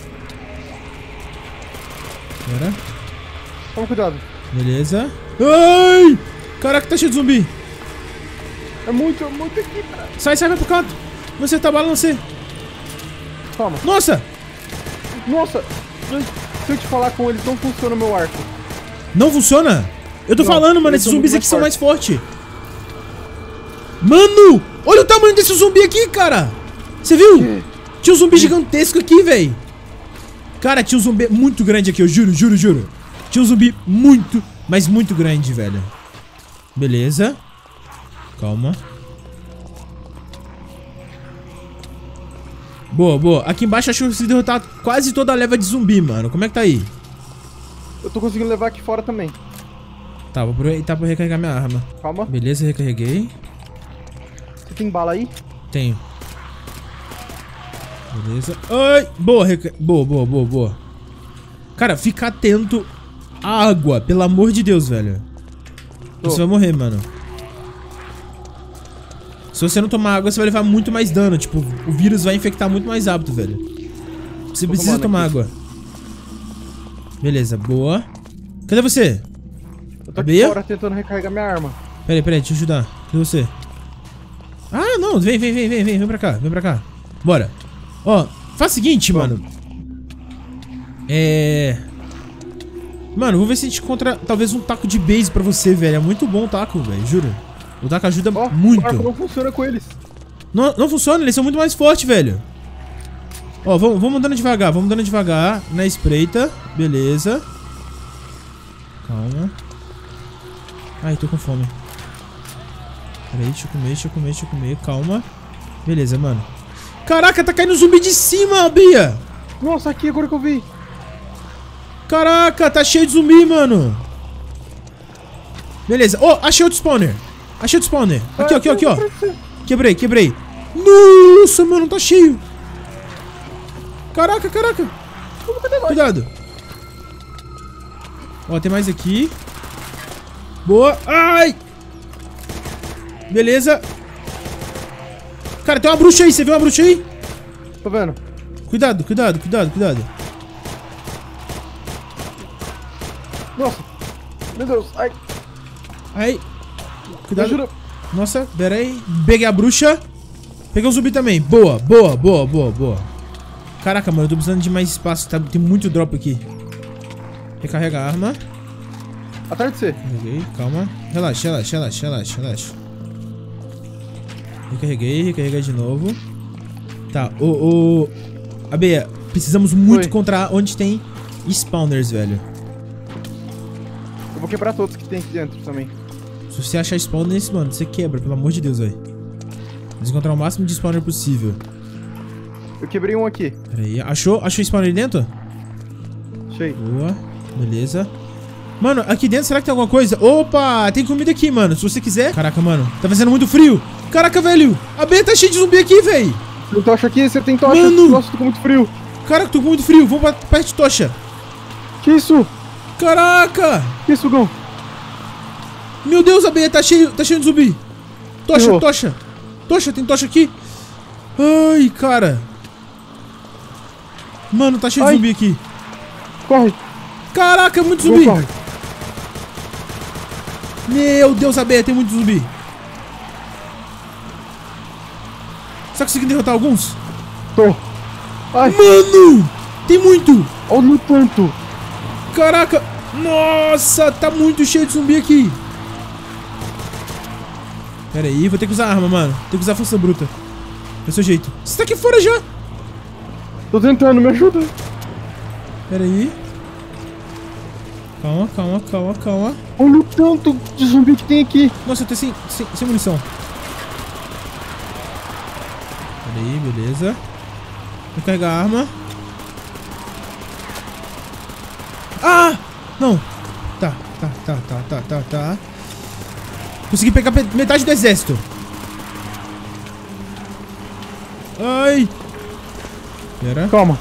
Pera. Toma cuidado. Beleza. Ai! Caraca, tá cheio de zumbi. É muito aqui, cara. Sai, vai pro canto. Você tá balancê. Toma. Nossa! Se eu te falar com eles, não funciona o meu arco. Não funciona? Eu tô falando, mano, esses zumbis aqui são mais fortes. Mano! Olha o tamanho desse zumbi aqui, cara! Você viu? Tinha um zumbi gigantesco aqui, velho. Cara, tinha um zumbi muito grande aqui, eu juro. Tinha um zumbi muito, mas muito grande, velho. Beleza. Calma. Boa. Aqui embaixo acho que eu consegui derrotar quase toda a leva de zumbi, mano. Como é que tá aí? Eu tô conseguindo levar aqui fora também. Tá, vou aproveitar pra recarregar minha arma. Calma. Beleza, recarreguei. Você tem bala aí? Tenho. Beleza. Ai! Boa. Cara, fica atento à água, pelo amor de Deus, velho. Você vai morrer, mano. Se você não tomar água, você vai levar muito mais dano. Tipo, o vírus vai infectar muito mais rápido, velho. Você precisa tomar água. Beleza, boa. Cadê você? Eu tô aqui fora tentando recarregar minha arma. Pera aí, deixa eu ajudar. Cadê você? Ah, não, vem pra cá. Bora. Ó, faz o seguinte, mano. Mano, vou ver se a gente encontra talvez um taco de base pra você, velho. É muito bom o taco, velho, juro. O taco ajuda muito. O arco não funciona com eles. Não funciona, eles são muito mais fortes, velho. Ó, vamos andando devagar, na espreita. Beleza. Calma. Ai, tô com fome. Peraí, deixa eu comer. Calma. Beleza, mano. Caraca, tá caindo zumbi de cima, Bia. Nossa, aqui agora que eu vi. Caraca, tá cheio de zumbi, mano. Beleza. Achei outro spawner. Aqui, ó. Quebrei. Nossa, mano, tá cheio. Caraca. Cuidado. Ó, tem mais aqui. Boa. Ai. Beleza. Cara, tem uma bruxa aí. Você viu uma bruxa aí? Tô vendo. Cuidado. Nossa. Meu Deus. Ai. Cuidado. Ajuda. Nossa, pera aí. Peguei a bruxa. Peguei o zumbi também. Boa. Caraca, mano, eu tô precisando de mais espaço. Tem muito drop aqui. Recarrega a arma. Atrás de você. Peguei, calma. Relaxa. Recarreguei de novo. Tá, Abeia, precisamos muito encontrar onde tem spawners, velho. Eu vou quebrar todos que tem aqui dentro também. Se você achar spawners, mano, você quebra, pelo amor de Deus, velho. Vamos encontrar o máximo de spawner possível. Eu quebrei um aqui. Pera aí, achou spawner ali dentro? Achei. Boa, beleza. Mano, aqui dentro, será que tem alguma coisa? Opa, tem comida aqui, mano, se você quiser. Caraca, mano, tá fazendo muito frio. Caraca, velho, a Bia tá cheia de zumbi aqui, velho. Tem tocha aqui, você tem tocha. Mano. Nossa, tô com muito frio. Caraca, tô com muito frio, vamos pra perto de tocha. Que isso? Caraca. Que isso, Gão? Meu Deus, a Bia tá cheio de zumbi. Tocha, tem tocha aqui. Ai, cara. Mano, tá cheio de zumbi aqui. Corre. Caraca, muito zumbi. Corre. Meu Deus, a Bia, tem muito zumbi. Você tá conseguindo derrotar alguns? Tô. Ai. Mano, tem muito. Olha o tanto. Caraca. Nossa, tá muito cheio de zumbi aqui. Pera aí, vou ter que usar arma, mano. Tem que usar força bruta. É o seu jeito. Você tá aqui fora já. Tô tentando, me ajuda. Pera aí. Calma, calma, calma, calma. Olha o tanto de zumbi que tem aqui. Nossa, eu tô sem munição. Pera aí, beleza. Vou carregar a arma. Ah! Não. Tá. Consegui pegar metade do exército. Ai. Pera. Calma.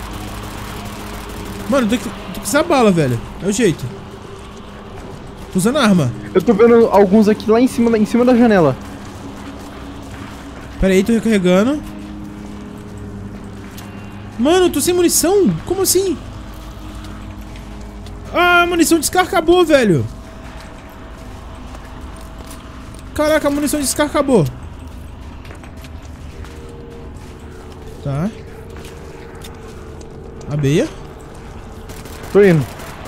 Mano, tem que usar bala, velho. É o jeito. Tô usando arma. Eu tô vendo alguns aqui lá em cima da janela. Pera aí, tô recarregando. Mano, eu tô sem munição? Como assim? Ah, a munição de Scar acabou, velho. Caraca, a munição de Scar acabou. Tá. Abeia. Tô indo.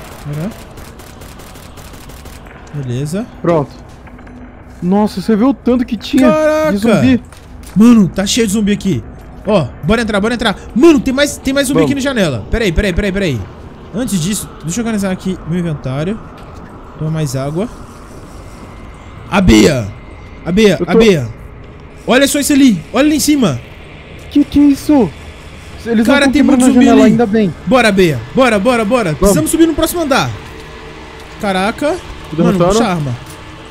Beleza. Pronto. Nossa, você viu o tanto que tinha Caraca. de zumbi? Mano, tá cheio de zumbi aqui. Ó, bora entrar, bora entrar. Mano, tem mais zumbi Vamos. aqui na janela. Pera aí. Antes disso, deixa eu organizar aqui meu inventário. Toma mais água. Abeia. Olha só isso ali. Olha ali em cima. Que é isso? Eles Cara, não tem muito na zumbi janela, ali. ainda bem. Bora, Abeia. Bora. Precisamos subir no próximo andar. Caraca. Mano, puxa a arma.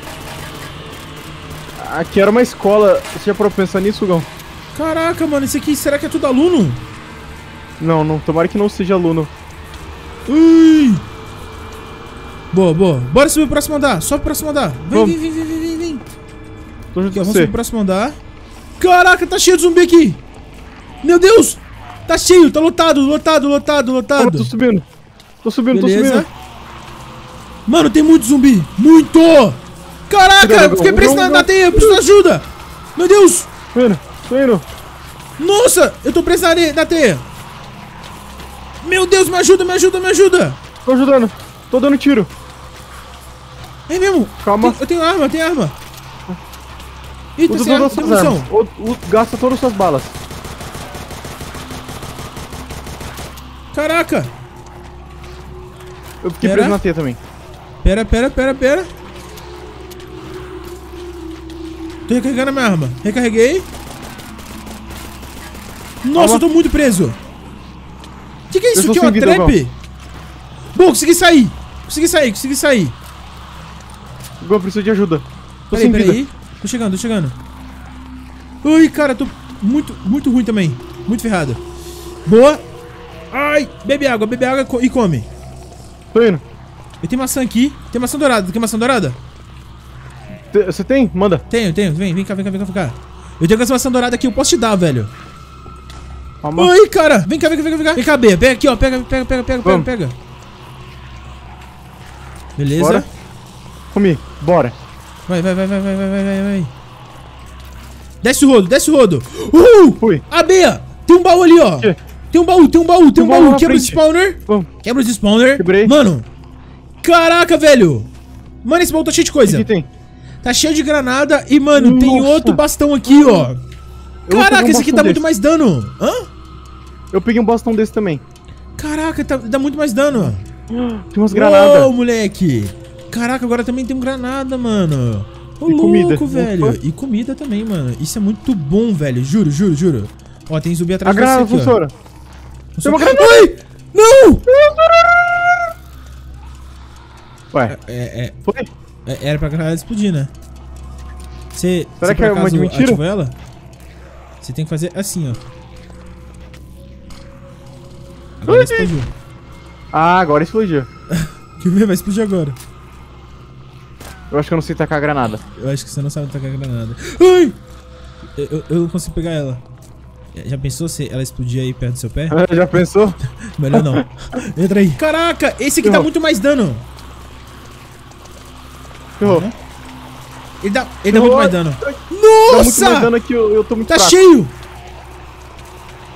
Aqui era uma escola. Você já parou pra pensar nisso, Gão? Caraca, mano. Isso aqui, será que é tudo aluno? Não. Tomara que não seja aluno. Ui. Boa. Bora subir pro próximo andar. Sobe pro próximo andar. Vem. Tô junto Aqui, com vamos você. subir pro próximo andar. Caraca, tá cheio de zumbi aqui. Meu Deus. Tá cheio, tá lotado. Calma, tô subindo. Beleza. Mano, tem muito zumbi. Muito. Caraca, fiquei preso na teia. Eu preciso de ajuda. Meu Deus. Tô indo. Nossa, eu tô preso na teia. Meu Deus, me ajuda. Tô ajudando. Tô dando tiro. É mesmo? Calma. Eu tenho arma. Eita, Usa sem arma, todas tem as suas munição. armas. Gasta todas as suas balas. Caraca. Eu fiquei Pera. preso na teia também. Pera. Tô recarregando a minha arma. Recarreguei. Nossa, Calma. eu tô muito preso. Que é isso? Eu Aqui é tô uma sem vida, trap? Bom, consegui sair. Eu preciso de ajuda. Tô sem vida. Peraí. Tô chegando. Ui, cara, tô muito ruim também. Muito ferrado. Boa. Ai, bebe água e come. Tô indo. Eu tenho maçã aqui. Tem maçã dourada. Quer maçã dourada? Você tem? Manda. Tenho. Vem cá. Eu tenho essa maçã dourada aqui, eu posso te dar, velho. Calma. Oi, cara. Vem cá. Vem cá, Bea. Pega aqui, ó. Pega. Beleza. Bora. Comi. Bora. Vai. Desce o rodo. Fui. A Bea. Tem um baú ali, ó. Que? Tem um baú. na Quebra os frente. spawner. Vamos. Quebra os spawner. Quebrei. Mano. Caraca, velho. Mano, esse baú tá cheio de O coisa. que tem? Tá cheio de granada. E, mano, tem Nossa. outro bastão aqui, ó. Eu vou pegar Caraca, um esse aqui bastão dá muito desse. mais dano. Hã? Eu peguei um bastão desse também. Caraca, dá muito mais dano. Tem umas granadas. Uou, moleque. Caraca, agora também tem granada, mano. Ô, E comida. louco, velho. Opa. E comida também, mano. Isso é muito bom, velho. Juro. Ó, tem zumbi A atrás de granada você aqui, funciona. ó. Tem uma granada. Ai! Não! Ué, foi? Era pra granada explodir, né? Você Será que por é uma acaso de mentira? ativou ela? Você tem que fazer assim, ó. Agora explodiu. Ah, agora explodiu. Quer ver? Vai explodir agora. Eu acho que eu não sei tacar a granada. Eu acho que você não sabe tacar a granada. Ai! Eu não consigo pegar ela. Já pensou se ela explodir aí perto do seu pé? Já pensou? Melhor não. Entra aí. Caraca, esse aqui dá Ferrou. muito mais dano. Ferrou. Ele dá Ferrou. muito mais dano. Dá muito mais Nossa! dano aqui, eu tô muito Tá fraco. cheio!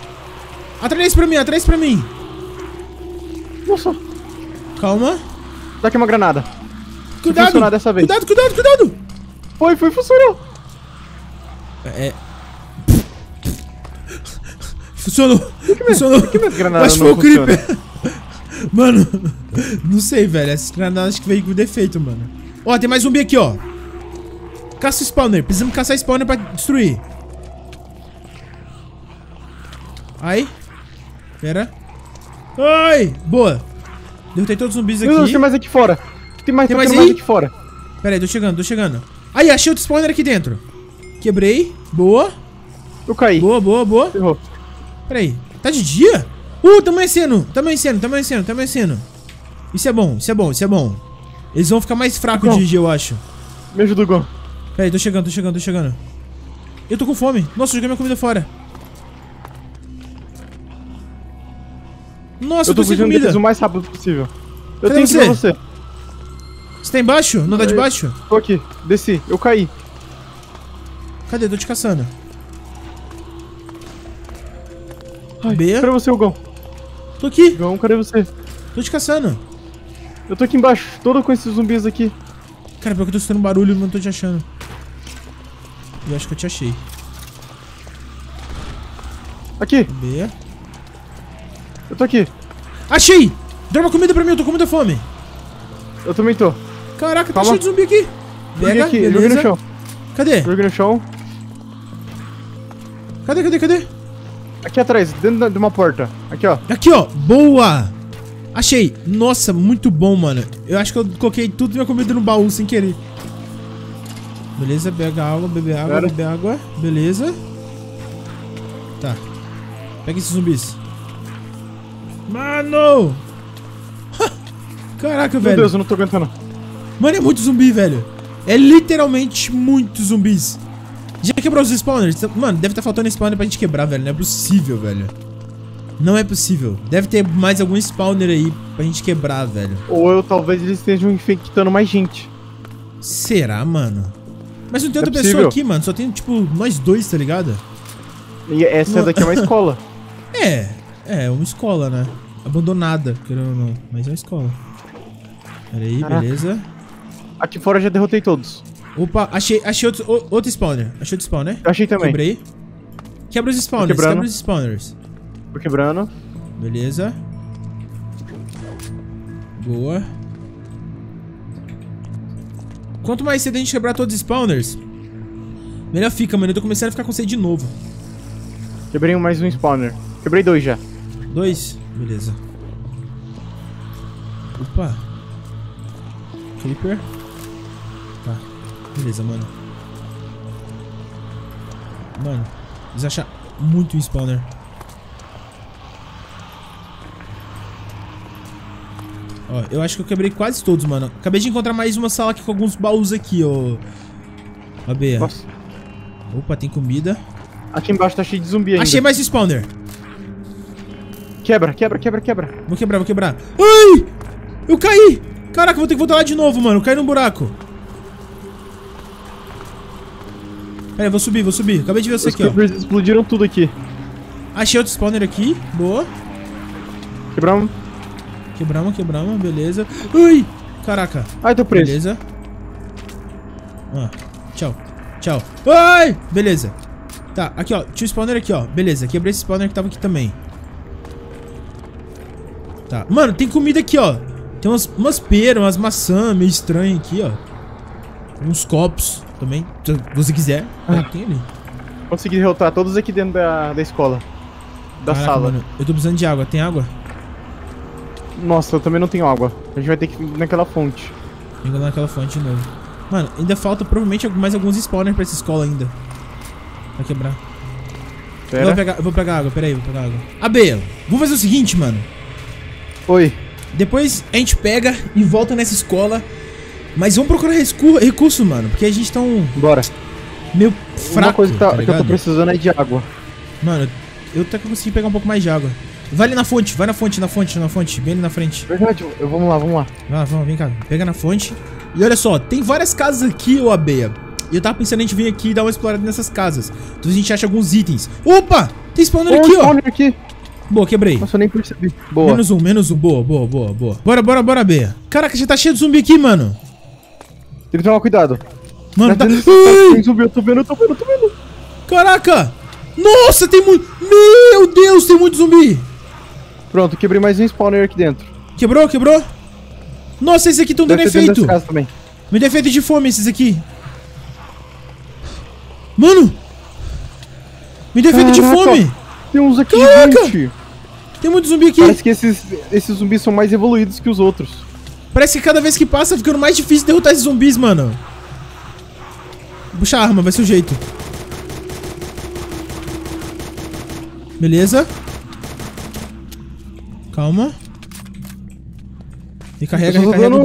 Atrás pra mim. Nossa. Calma. Tá aqui uma granada. Cuidado! Dessa vez. Cuidado! Funcionou. Funcionou. Que minhas granadas Acho que foi o Creeper. Mano, não sei, velho. Essas granadas acho que veio com defeito, mano. Ó, tem mais zumbi aqui, ó. Caça o spawner. Precisamos caçar spawner pra destruir. Aí. Pera. Ai, boa. Derrotei todos os zumbis aqui. Tem mais aqui fora. Tem mais aí? aqui fora. Pera aí, tô chegando. Aí, achei outro spawner aqui dentro. Quebrei. Boa. Eu caí. Boa. Errou. Pera aí. Tá de dia? Tá amanhecendo. Isso é bom. Eles vão ficar mais fracos de dia, eu acho. Me ajuda, Gon. Pera aí, tô chegando. Eu tô com fome. Nossa, eu joguei minha comida fora. Nossa, eu tô sem comida. O mais rápido possível. Eu tenho que ir pra você. Você tá embaixo? Não dá de baixo? Tô aqui. Desci. Eu caí. Cadê? Tô te caçando. Ai, cadê você, Gon? Tô aqui. Gon, cadê você? Tô te caçando. Eu tô aqui embaixo, todo com esses zumbis aqui. Cara, pior que eu tô escutando barulho e não tô te achando. Eu acho que eu te achei. Aqui. B. Eu tô aqui. Achei! Dá uma comida pra mim, eu tô com muita fome. Eu também tô. Caraca, tá cheio de zumbi aqui. Pega, aqui, joguei no chão. Cadê? Joguei no chão. Cadê? Aqui atrás, dentro de uma porta. Aqui, ó. Aqui, ó. Boa! Achei. Nossa, muito bom, mano. Eu acho que eu coloquei tudo minha comida no baú sem querer. Beleza, pega água, beber água. Beleza. Tá. Pega esses zumbis. Mano! Caraca, velho. Meu Deus, eu não tô aguentando. Mano, é muito zumbi, velho. É literalmente muitos zumbis. Já quebrou os spawners? Mano, deve estar faltando spawner pra gente quebrar, velho. Não é possível, velho. Não é possível. Deve ter mais algum spawner aí pra gente quebrar, velho. Ou talvez eles estejam infectando mais gente. Será, mano? Mas não tem outra pessoa aqui, mano. Só tem, tipo, nós dois, tá ligado? E essa daqui é uma escola. É uma escola, né? Abandonada, querendo ou não. Mas é uma escola. Pera aí, beleza. Aqui fora eu já derrotei todos. Opa, achei outro spawner. Achei outro spawner. Eu achei também. Quebrei. Quebra os spawners, Tô quebrando. Beleza. Boa. Quanto mais cedo a gente quebrar todos os spawners, melhor fica, mano. Eu tô começando a ficar com sede de novo. Quebrei mais um spawner. Quebrei 2 já. 2? Beleza. Opa. Creeper. Tá. Beleza, mano. Mano, eles acham muito um spawner. Ó, eu acho que eu quebrei quase todos, mano. Acabei de encontrar mais uma sala aqui com alguns baús aqui, ó. Ó, Bea. Nossa. Opa, tem comida. Aqui embaixo tá cheio de zumbi ainda. Achei mais um spawner. Quebra. Vou quebrar. Ai! Eu caí! Caraca, vou ter que voltar lá de novo, mano. Eu caí num buraco. Pera aí, vou subir. Acabei de ver você aqui, ó. Os creepers explodiram tudo aqui. Achei outro spawner aqui. Boa. Quebramos. Beleza. Ai! Caraca. Ai, tô preso. Beleza. Tchau. Ai! Beleza. Tá, aqui, ó. Tinha um spawner aqui, ó. Beleza, quebrei esse spawner que tava aqui também. Tá. Mano, tem comida aqui, ó. Tem umas peras, umas maçãs meio estranhas aqui, ó. Uns copos também, se você quiser. Tem ali. Consegui derrotar todos aqui dentro da escola. Da sala. Mano, eu tô precisando de água. Tem água? Nossa, eu também não tenho água. A gente vai ter que ir naquela fonte. Vem naquela fonte de novo. Mano, ainda falta provavelmente mais alguns spawners pra essa escola ainda. Vai quebrar. Eu vou pegar água, peraí, vou pegar água. Bea, vamos fazer o seguinte, mano. Oi. Depois a gente pega e volta nessa escola. Mas vamos procurar recurso, mano. Porque a gente tá Bora. meio fraco. Uma coisa que eu tô precisando é de água. Mano, eu até consegui pegar um pouco mais de água. Vai ali na fonte, bem ali na frente. Verdade, vamos lá. Vamos, vem cá, pega na fonte. E olha só, tem várias casas aqui, ô Bea. E eu tava pensando em a gente vir aqui e dar uma explorada nessas casas. Então a gente acha alguns itens. Opa! Tem spawner aqui, ó. Spawner aqui. Boa, quebrei. Nossa, eu nem percebi. Boa. Menos um. Boa. Bora, B. Caraca, já tá cheio de zumbi aqui, mano. Tem que tomar cuidado. Mano, tá... Tem zumbi, eu tô vendo. Caraca! Nossa, tem muito... Meu Deus, tem muito zumbi. Pronto, quebrei mais um spawner aqui dentro. Quebrou? Nossa, esses aqui estão dando efeito. Me dá efeito de fome, esses aqui. Mano! Me dá efeito de fome. Tem uns aqui, gente. Tem muito zumbi aqui. Parece que esses zumbis são mais evoluídos que os outros. Parece que cada vez que passa, tá ficando mais difícil derrotar esses zumbis, mano. Puxa a arma, vai ser o jeito. Beleza. Calma. Recarrega.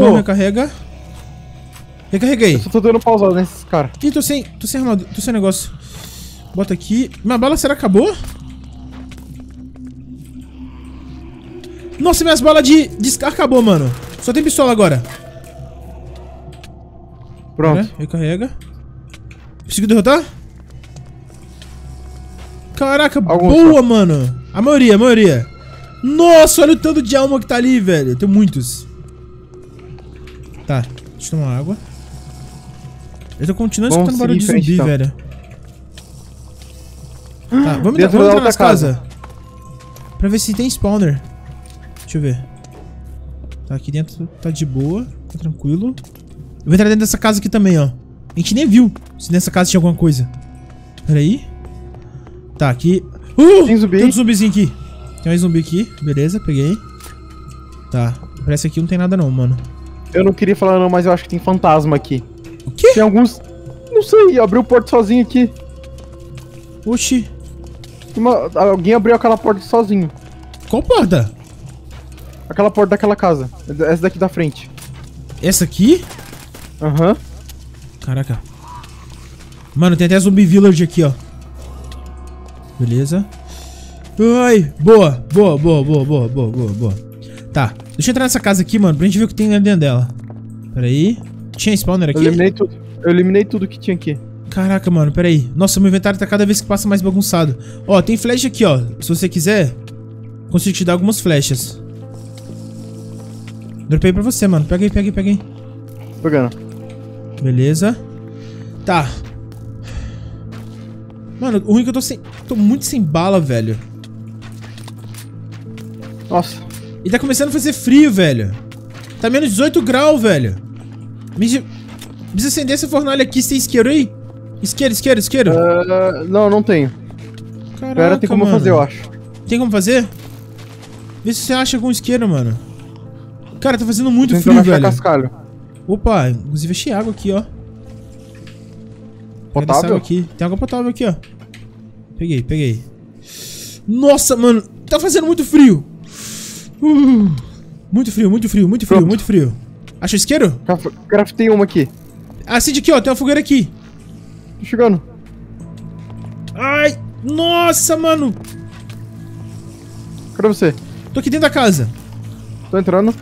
Recarreguei. Eu só tô dando pausada nesses caras. Ih, tô sem armadura, tô sem negócio. Bota aqui. Minha bala, será que acabou? Nossa, minhas balas de acabou, mano. Só tem pistola agora. Pronto. Recarrega. Conseguiu derrotar? Caraca, boa, mano. A maioria. Nossa, olha o tanto de alma que tá ali, velho. Tem muitos. Tá, deixa eu tomar água. Eu tô continuando escutando barulho de zumbi, então. Velho. Tá, vamos entrar nas casas. Pra ver se tem spawner. Deixa eu ver. Tá, aqui dentro tá de boa. Tá tranquilo. Eu vou entrar dentro dessa casa aqui também, ó. A gente nem viu se nessa casa tinha alguma coisa. Pera aí. Tá, aqui. Tem zumbi. Tem um zumbizinho aqui. Tem mais zumbi aqui. Beleza, peguei. Tá. Parece que aqui não tem nada não, mano. Eu não queria falar não, mas eu acho que tem fantasma aqui. O quê? Tem alguns... Não sei, abriu o porto sozinho aqui. Oxi. Alguém abriu aquela porta sozinho. Qual porta? Aquela porta daquela casa. Essa daqui da frente. Essa aqui? Aham. Caraca. Mano, tem até zumbi village aqui, ó. Beleza. Ai, boa. Tá, deixa eu entrar nessa casa aqui, mano, pra gente ver o que tem dentro dela. Pera aí. Tinha spawner aqui? Eu eliminei tudo que tinha aqui. Caraca, mano, pera aí. Nossa, meu inventário tá cada vez que passa mais bagunçado. Ó, tem flecha aqui, ó. Se você quiser, consigo te dar algumas flechas. Dropei pra você, mano. Pega aí. Pegando. Beleza. Tá. Mano, o ruim é que eu tô muito sem bala, velho. Nossa. E tá começando a fazer frio, velho. Tá menos 18 graus, velho. Precisa acender essa fornalha aqui. Você tem isqueiro aí? Isqueiro. Não tenho. Caraca, Pera, tem como fazer, eu acho. Tem como fazer? Vê se você acha com isqueiro, mano. Cara, tá fazendo muito frio, velho. Cascalho. Opa, inclusive achei água aqui, ó. Potável? Aqui. Tem água potável aqui, ó. Peguei. Nossa, mano. Tá fazendo muito frio. Muito frio. Achou isqueiro? Craftei uma aqui. Acende aqui, ó. Tem uma fogueira aqui. Tô chegando. Ai, nossa, mano. Cadê você? Tô aqui dentro da casa. Tô entrando.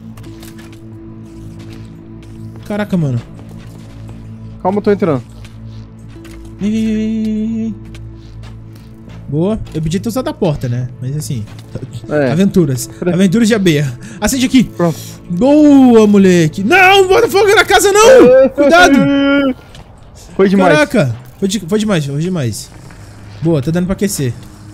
Caraca, mano. Calma, eu tô entrando. Vem. Boa. Eu podia ter usado a porta, né? Mas assim... Aventuras de abelha. Acende aqui. Pronto. Boa, moleque. Não, bota fogo na casa, não. Cuidado. Foi demais. Caraca. Foi demais. Boa, tá dando pra aquecer.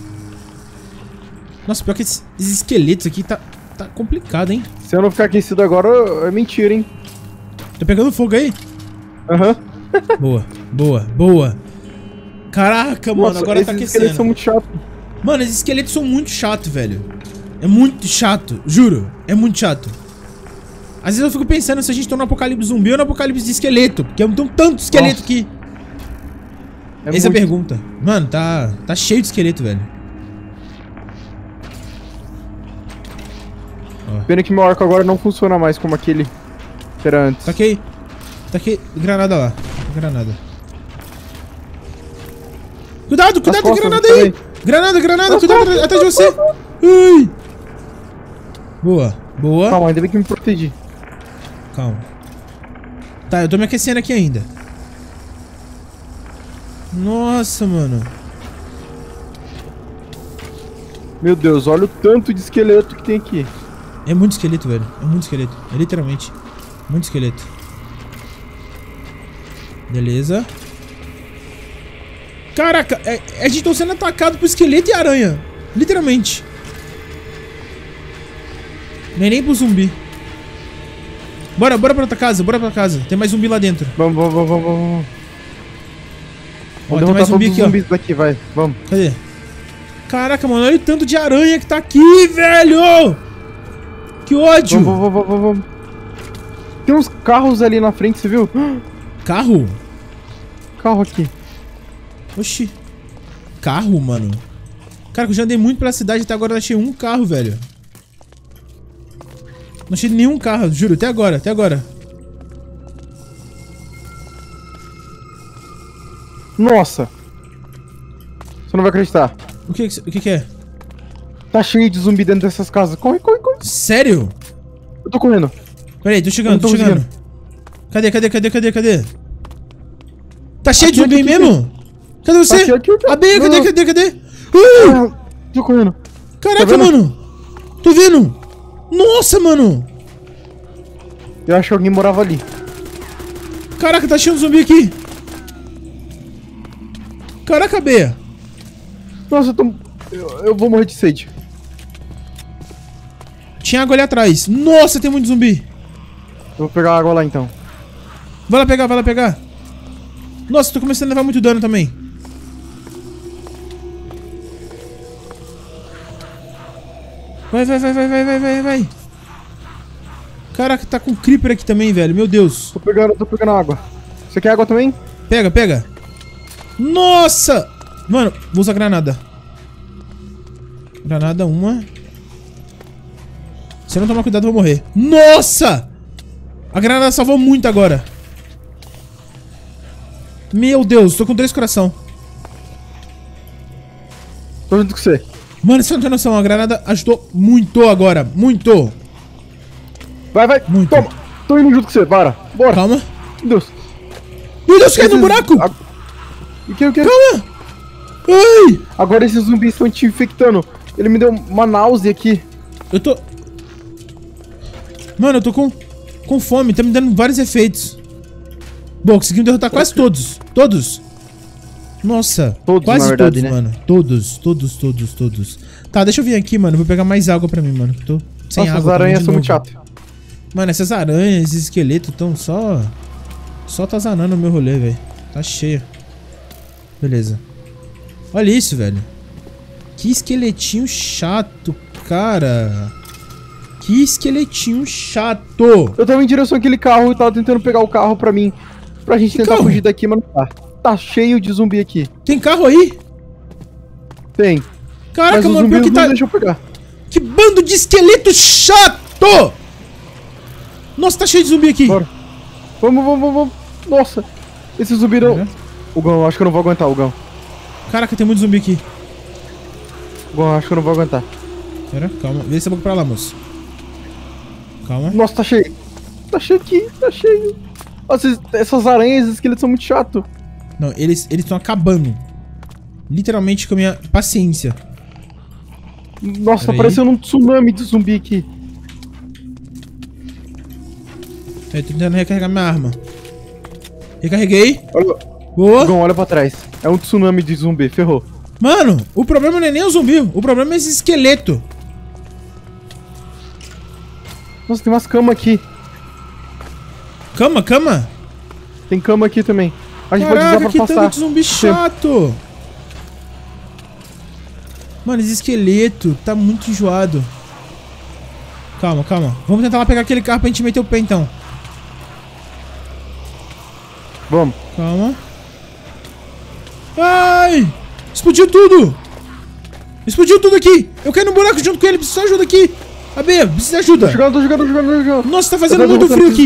Nossa, pior que esses esqueletos aqui tá complicado, hein? Se eu não ficar aquecido agora, é mentira, hein? Tá pegando fogo aí? Aham. Boa. Caraca, mano, agora tá aquecendo. Esses esqueletos são muito chatos. Mano, esses esqueletos são muito chatos, velho. É muito chato, juro. É muito chato. Às vezes eu fico pensando se a gente tá no apocalipse zumbi ou no apocalipse de esqueleto. Porque tem tanto esqueleto aqui. Essa é a pergunta. Mano, tá cheio de esqueleto, velho. Pena que meu arco agora não funciona mais como aquele que era antes. Taquei granada lá. Granada. Cuidado, granada aí! Granada, cuidado atrás de você! Ai. Boa. Calma, ainda bem que me protegi. Calma. Tá, eu tô me aquecendo aqui ainda. Nossa, mano. Meu Deus, olha o tanto de esqueleto que tem aqui. É muito esqueleto, velho. É muito esqueleto. É literalmente muito esqueleto. Beleza. Caraca, a gente tá sendo atacado por esqueleto e aranha. Literalmente. Não é nem pro zumbi. Bora pra outra casa, bora pra casa. Tem mais zumbi lá dentro. Vamos. Ó, tem mais zumbi aqui, ó. Daqui, vai. Vamos. Cadê? Caraca, mano, olha o tanto de aranha que tá aqui, velho! Que ódio! Vamos. Tem uns carros ali na frente, você viu? Carro? Carro aqui. Oxi. Carro, mano. Cara, eu já andei muito pela cidade até agora, eu achei um carro, velho. Não achei nenhum carro, juro, até agora. Nossa. Você não vai acreditar. O que é? Tá cheio de zumbi dentro dessas casas. Corre. Sério? Eu tô correndo. Peraí, tô chegando. Cadê? Tá cheio de zumbi aí mesmo? Cadê você? Aqui. Abê, cadê? Tô correndo. Caraca, tá mano. Tô vendo. Nossa, mano. Eu acho que alguém morava ali. Caraca, tá cheio de zumbi aqui. Caraca, Bea. Nossa, eu vou morrer de sede. Tinha água ali atrás. Nossa, tem muito zumbi. Eu vou pegar água lá então. Vai lá pegar. Nossa, tô começando a levar muito dano também. Vai. Caraca, tá com creeper aqui também, velho. Meu Deus. Tô pegando água. Você quer água também? Pega. Nossa! Mano, vou usar granada. Granada, uma. Se eu não tomar cuidado, eu vou morrer. Nossa! A granada salvou muito agora. Meu Deus, tô com 3 coração. Tô junto com você. Mano, você não tem noção, a granada ajudou muito agora. Muito. Vai. Muito. Toma. Tô indo junto com você, bora. Calma. Meu Deus. Meu Deus, caiu no buraco! O que? Calma! Ai! Agora esses zumbis estão te infectando. Ele me deu uma náusea aqui. Eu tô... Mano, eu tô com fome, tá me dando vários efeitos. Bom, conseguimos derrotar quase todos. Todos. Nossa, todos, quase verdade, todos, né? mano. Todos. Tá, deixa eu vir aqui, mano. Vou pegar mais água pra mim, mano. Tô sem água. Nossa, as aranhas são muito chatas. Mano, essas aranhas, esses esqueletos tão só atazanando o meu rolê, velho. Tá cheio. Beleza. Olha isso, velho. Que esqueletinho chato, cara. Que esqueletinho chato. Eu tava em direção àquele carro e tava tentando pegar o carro pra mim. Pra gente tentar fugir daqui, mas não tá. Tá cheio de zumbi aqui. Tem carro aí? Tem. Caraca, mano, pior que tá... Deixa eu pegar. Que bando de esqueleto chato! Nossa, tá cheio de zumbi aqui. Bora. Vamos. Nossa. Esse zumbi não... O Gão, acho que eu não vou aguentar, o Gão. Caraca, tem muito zumbi aqui. Gão, acho que eu não vou aguentar. Pera, calma. Vê essa boca pra lá, moço. Calma. Nossa, tá cheio. Tá cheio aqui, tá cheio. Nossa, essas aranhas, esses esqueletos são muito chatos. Não, eles estão acabando. Literalmente com a minha paciência. Nossa, tá parecendo um tsunami de zumbi aqui. Eu tô tentando recarregar minha arma. Recarreguei. Olha. Boa. Gão, olha pra trás. É um tsunami de zumbi, ferrou. Mano, o problema não é nem o zumbi. O problema é esse esqueleto. Nossa, tem umas camas aqui. Cama? Tem cama aqui também. A gente Caraca, pode usar pra que passar. tanto de zumbi chato. Mano, esse esqueleto tá muito enjoado. Calma. Vamos tentar lá pegar aquele carro pra gente meter o pé, então. Vamos. Calma. Ai! Explodiu tudo! Explodiu tudo aqui! Eu caí no buraco junto com ele, preciso de ajuda aqui! AB, preciso de ajuda! Tô jogando. Nossa, tá fazendo muito frio aqui!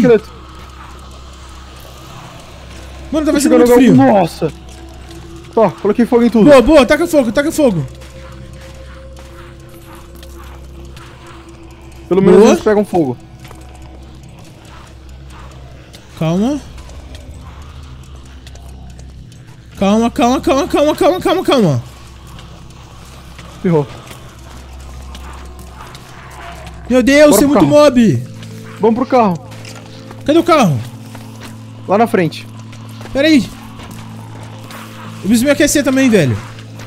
Mano, tá fazendo muito frio! Nossa! Ó, coloquei fogo em tudo. Boa, taca fogo! Pelo menos eles pegam fogo. Calma. Calma. Ferrou. Meu Deus, Bora tem pro muito carro. mob. Vamos pro carro. Cadê o carro? Lá na frente. Pera aí. Eu preciso me aquecer também, velho.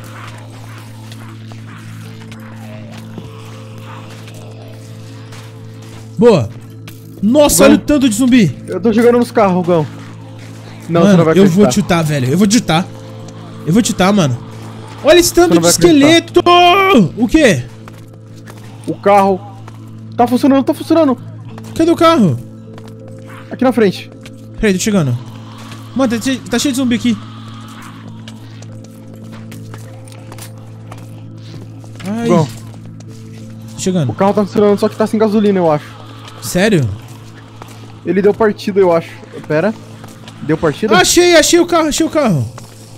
Boa. Nossa, olha o tanto de zumbi. Eu tô jogando nos carros, Gão. Não, Mano, você não vai eu acreditar. vou te chutar, velho. Eu vou te chutar. Eu vou te chutar, mano. Olha esse tanto Você não de vai esqueleto. O quê? O carro. Tá funcionando, tá funcionando. Cadê o carro? Aqui na frente. Peraí, tô chegando. Mano, tá cheio de zumbi aqui. Ai. Bom, Tô chegando. o carro tá funcionando, só que tá sem gasolina, eu acho. Sério? Ele deu partida, eu acho. Pera. Deu partida? Achei o carro.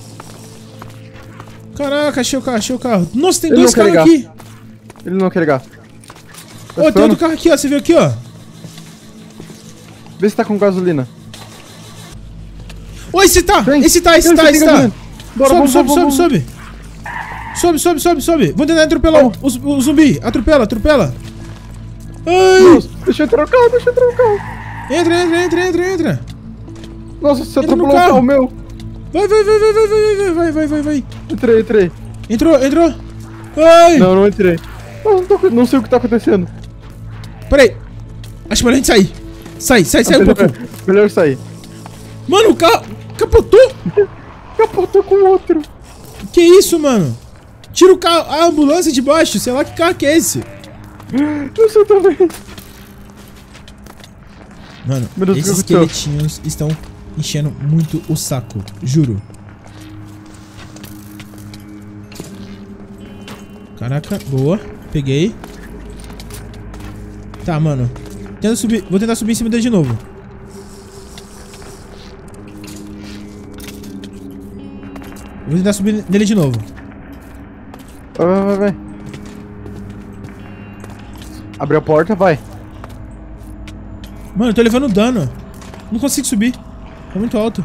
Caraca, achei o carro. Nossa, tem Ele dois não quer carros aqui. Ele não quer ligar. Tá Ô, tem esperando? outro carro aqui, ó. Você viu aqui, ó. Vê se tá com gasolina. Ô, esse tá. Vem. Esse tá. Tem gasolina. Bora, Sobe. vamos. Sobe. Vamos tentar atropelar o zumbi. Atropela. Ai. Deus, deixa eu entrar no carro, Entra. Nossa, você Entra no atropelou o carro. carro meu. Vai. Entrei. Entrou. Ai. Não entrei. Não sei o que tá acontecendo. Peraí. Acho melhor a gente sair. Sai um pouco. Melhor sair. Mano, o carro capotou. Capotou com o outro. Que isso, mano? Tira o carro, a ambulância de baixo. Sei lá que carro que é esse. Eu sei também. Mano, Meu Deus, esses o que aconteceu? esqueletinhos estão enchendo muito o saco. Juro. Caraca, boa. Peguei. Tá, mano. Vou tentar subir em cima dele de novo. Vou tentar subir nele de novo. Vai. Abre a porta, vai. Mano, eu tô levando dano. Não consigo subir. Tá muito alto.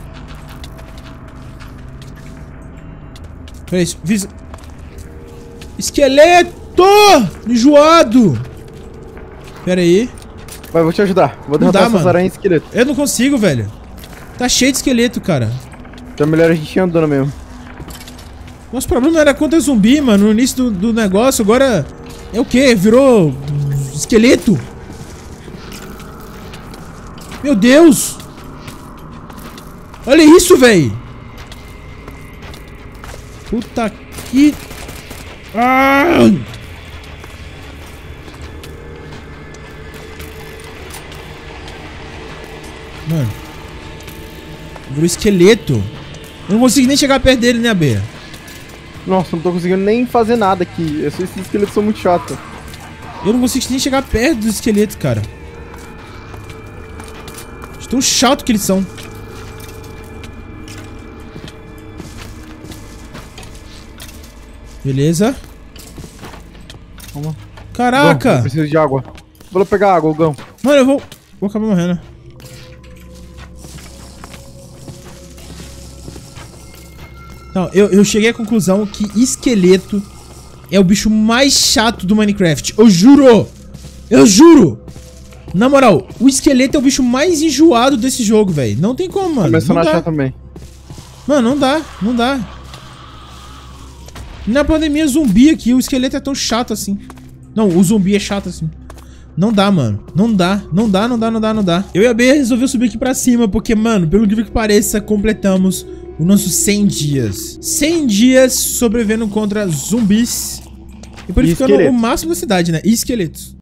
Peraí, fiz... Esqueleto! Enjoado! Pera aí. Vai, vou te ajudar. Vou Não derrotar dá, essas mano. aranhas esqueleto. Eu não consigo, velho. Tá cheio de esqueleto, cara. Então é melhor a gente ir andando mesmo. Nosso problema era contra zumbi, mano, no início do negócio. Agora é o quê? Virou esqueleto? Meu Deus! Olha isso, velho! Puta que... Ah! Mano. Virou esqueleto. Eu não consigo nem chegar perto dele, né, Bea? Nossa, não tô conseguindo nem fazer nada aqui. Esses esqueletos são muito chatos. Eu não consigo nem chegar perto dos esqueletos, cara. De tão chato que eles são. Beleza. Vamos. Caraca! Bom, eu preciso de água. Vou lá pegar água, Gão. Mano, eu vou acabar morrendo. Então, eu cheguei à conclusão que esqueleto é o bicho mais chato do Minecraft. Eu juro! Eu juro! Na moral, o esqueleto é o bicho mais enjoado desse jogo, velho. Não tem como, mano. Começando Não a dá. achar também. Mano, não dá. Na pandemia, zumbi aqui, o esqueleto é tão chato assim. Não, o zumbi é chato assim. Não dá, mano. Não dá. Eu e a Bea resolveu subir aqui pra cima, porque, mano, pelo que pareça, completamos os nossos 100 dias. 100 dias sobrevivendo contra zumbis. E purificando o máximo da cidade, né? E esqueletos.